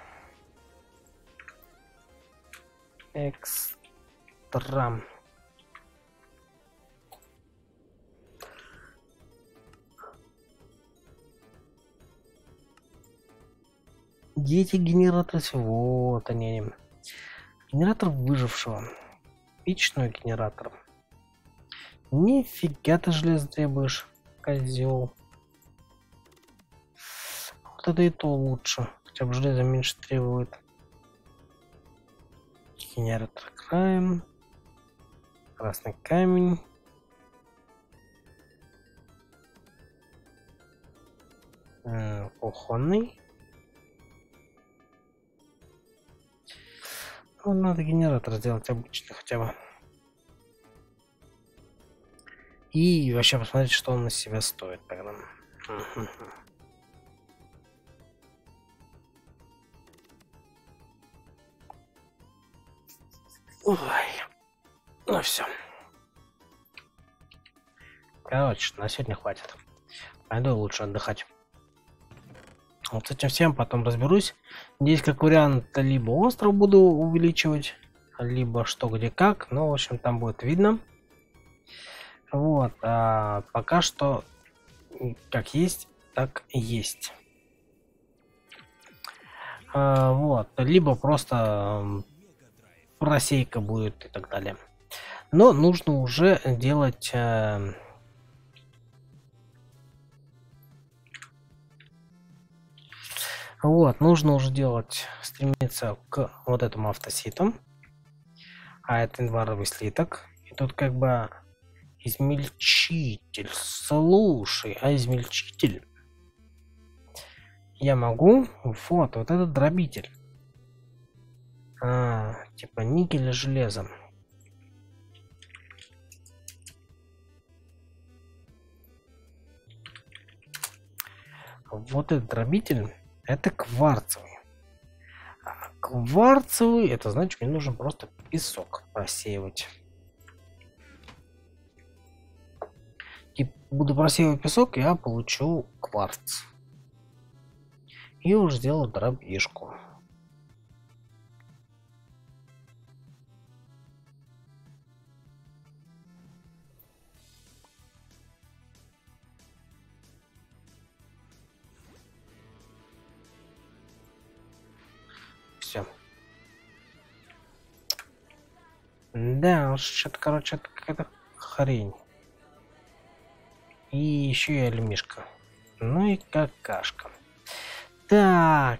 Экстра. Дети генератора. Вот они. Генератор выжившего. Эпичный генератор. Нифига ты железо требуешь, козел. Вот это и то лучше. Хотя бы железо меньше требует. Генератор краем. Красный камень. Кухонный. Ну, надо генератор сделать обычный хотя бы. И вообще посмотреть, что он на себя стоит тогда. Ой. Ну все. Короче, на сегодня хватит. Пойду лучше отдыхать. Вот с этим всем потом разберусь. Здесь как вариант либо остров буду увеличивать, либо что где как. Но в общем там будет видно. Вот. А пока что как есть, так и есть. Вот. Либо просто просейка будет и так далее. Но нужно уже делать... Вот, нужно уже делать, стремиться к вот этому автоситу. А это инваровый слиток. И тут как бы измельчитель. Слушай, а измельчитель я могу... Вот этот дробитель. Типа никель и железо. Вот этот дробитель, это кварцевый. А кварцевый, это значит, мне нужно просто песок просеивать. И буду просеивать песок, я получу кварц. И уже сделаю дробишку. Все. Да, уж что-то, короче, это какая-то хрень. И еще и альмишка. Ну и какашка. Так.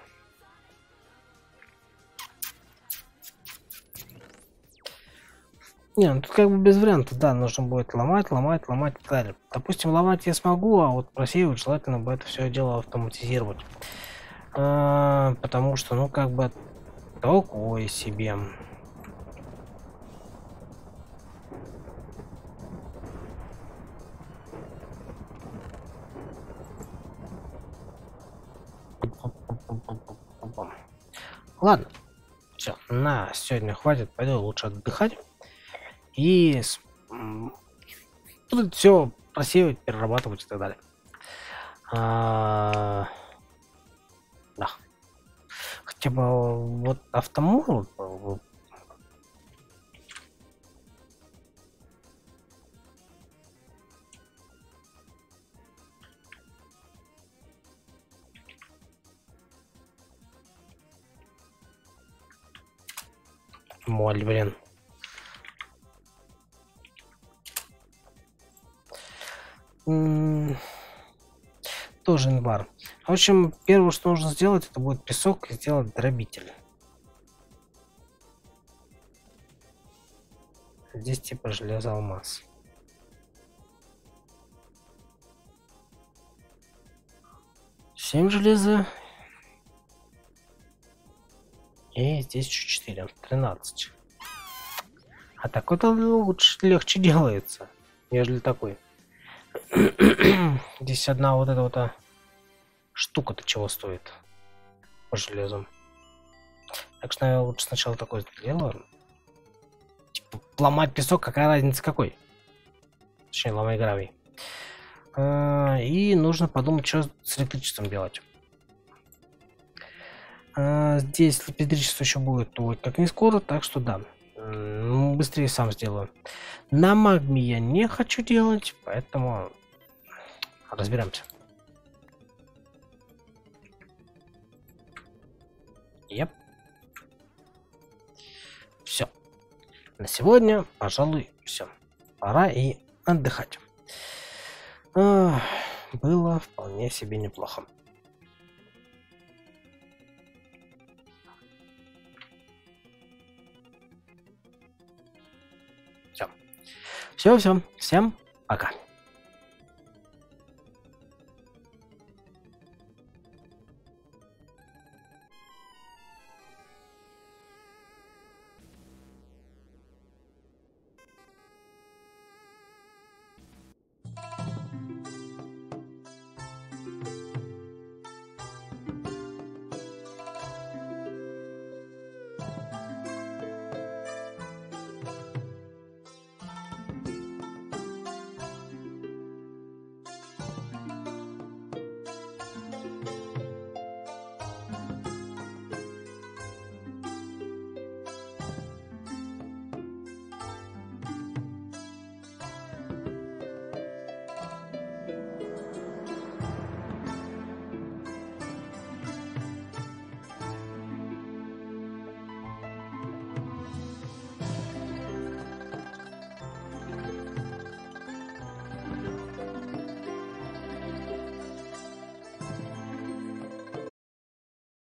Не, ну тут как бы без вариантов, да, нужно будет ломать и так далее. Допустим, ломать я смогу, а вот просеивать желательно бы это все дело автоматизировать. Потому что, ну, как бы такое себе. Ладно, все, на сегодня хватит, пойду лучше отдыхать. И тут все просеивать, перерабатывать и так далее. Да. Хотя бы вот автомол. Моль, блин. Тоже инвар. В общем, первое, что нужно сделать, это будет песок и сделать дробитель. Здесь типа железо, алмаз. Семь железа. И здесь еще 4. 13. А такой-то лучше, легче делается, нежели такой. Здесь одна вот эта вот штука-то чего стоит по железу. Так что, наверное, лучше сначала такой сделаю. Типа, ломать песок, какая разница какой? Точнее, ломай гравий. И нужно подумать, что с электричеством делать. Здесь электричество еще будет, ой, как не скоро, так что да. Быстрее сам сделаю. На магме я не хочу делать, поэтому разберемся. Yep. Все. На сегодня, пожалуй, все. Пора и отдыхать. Было вполне себе неплохо. Все. Всем пока.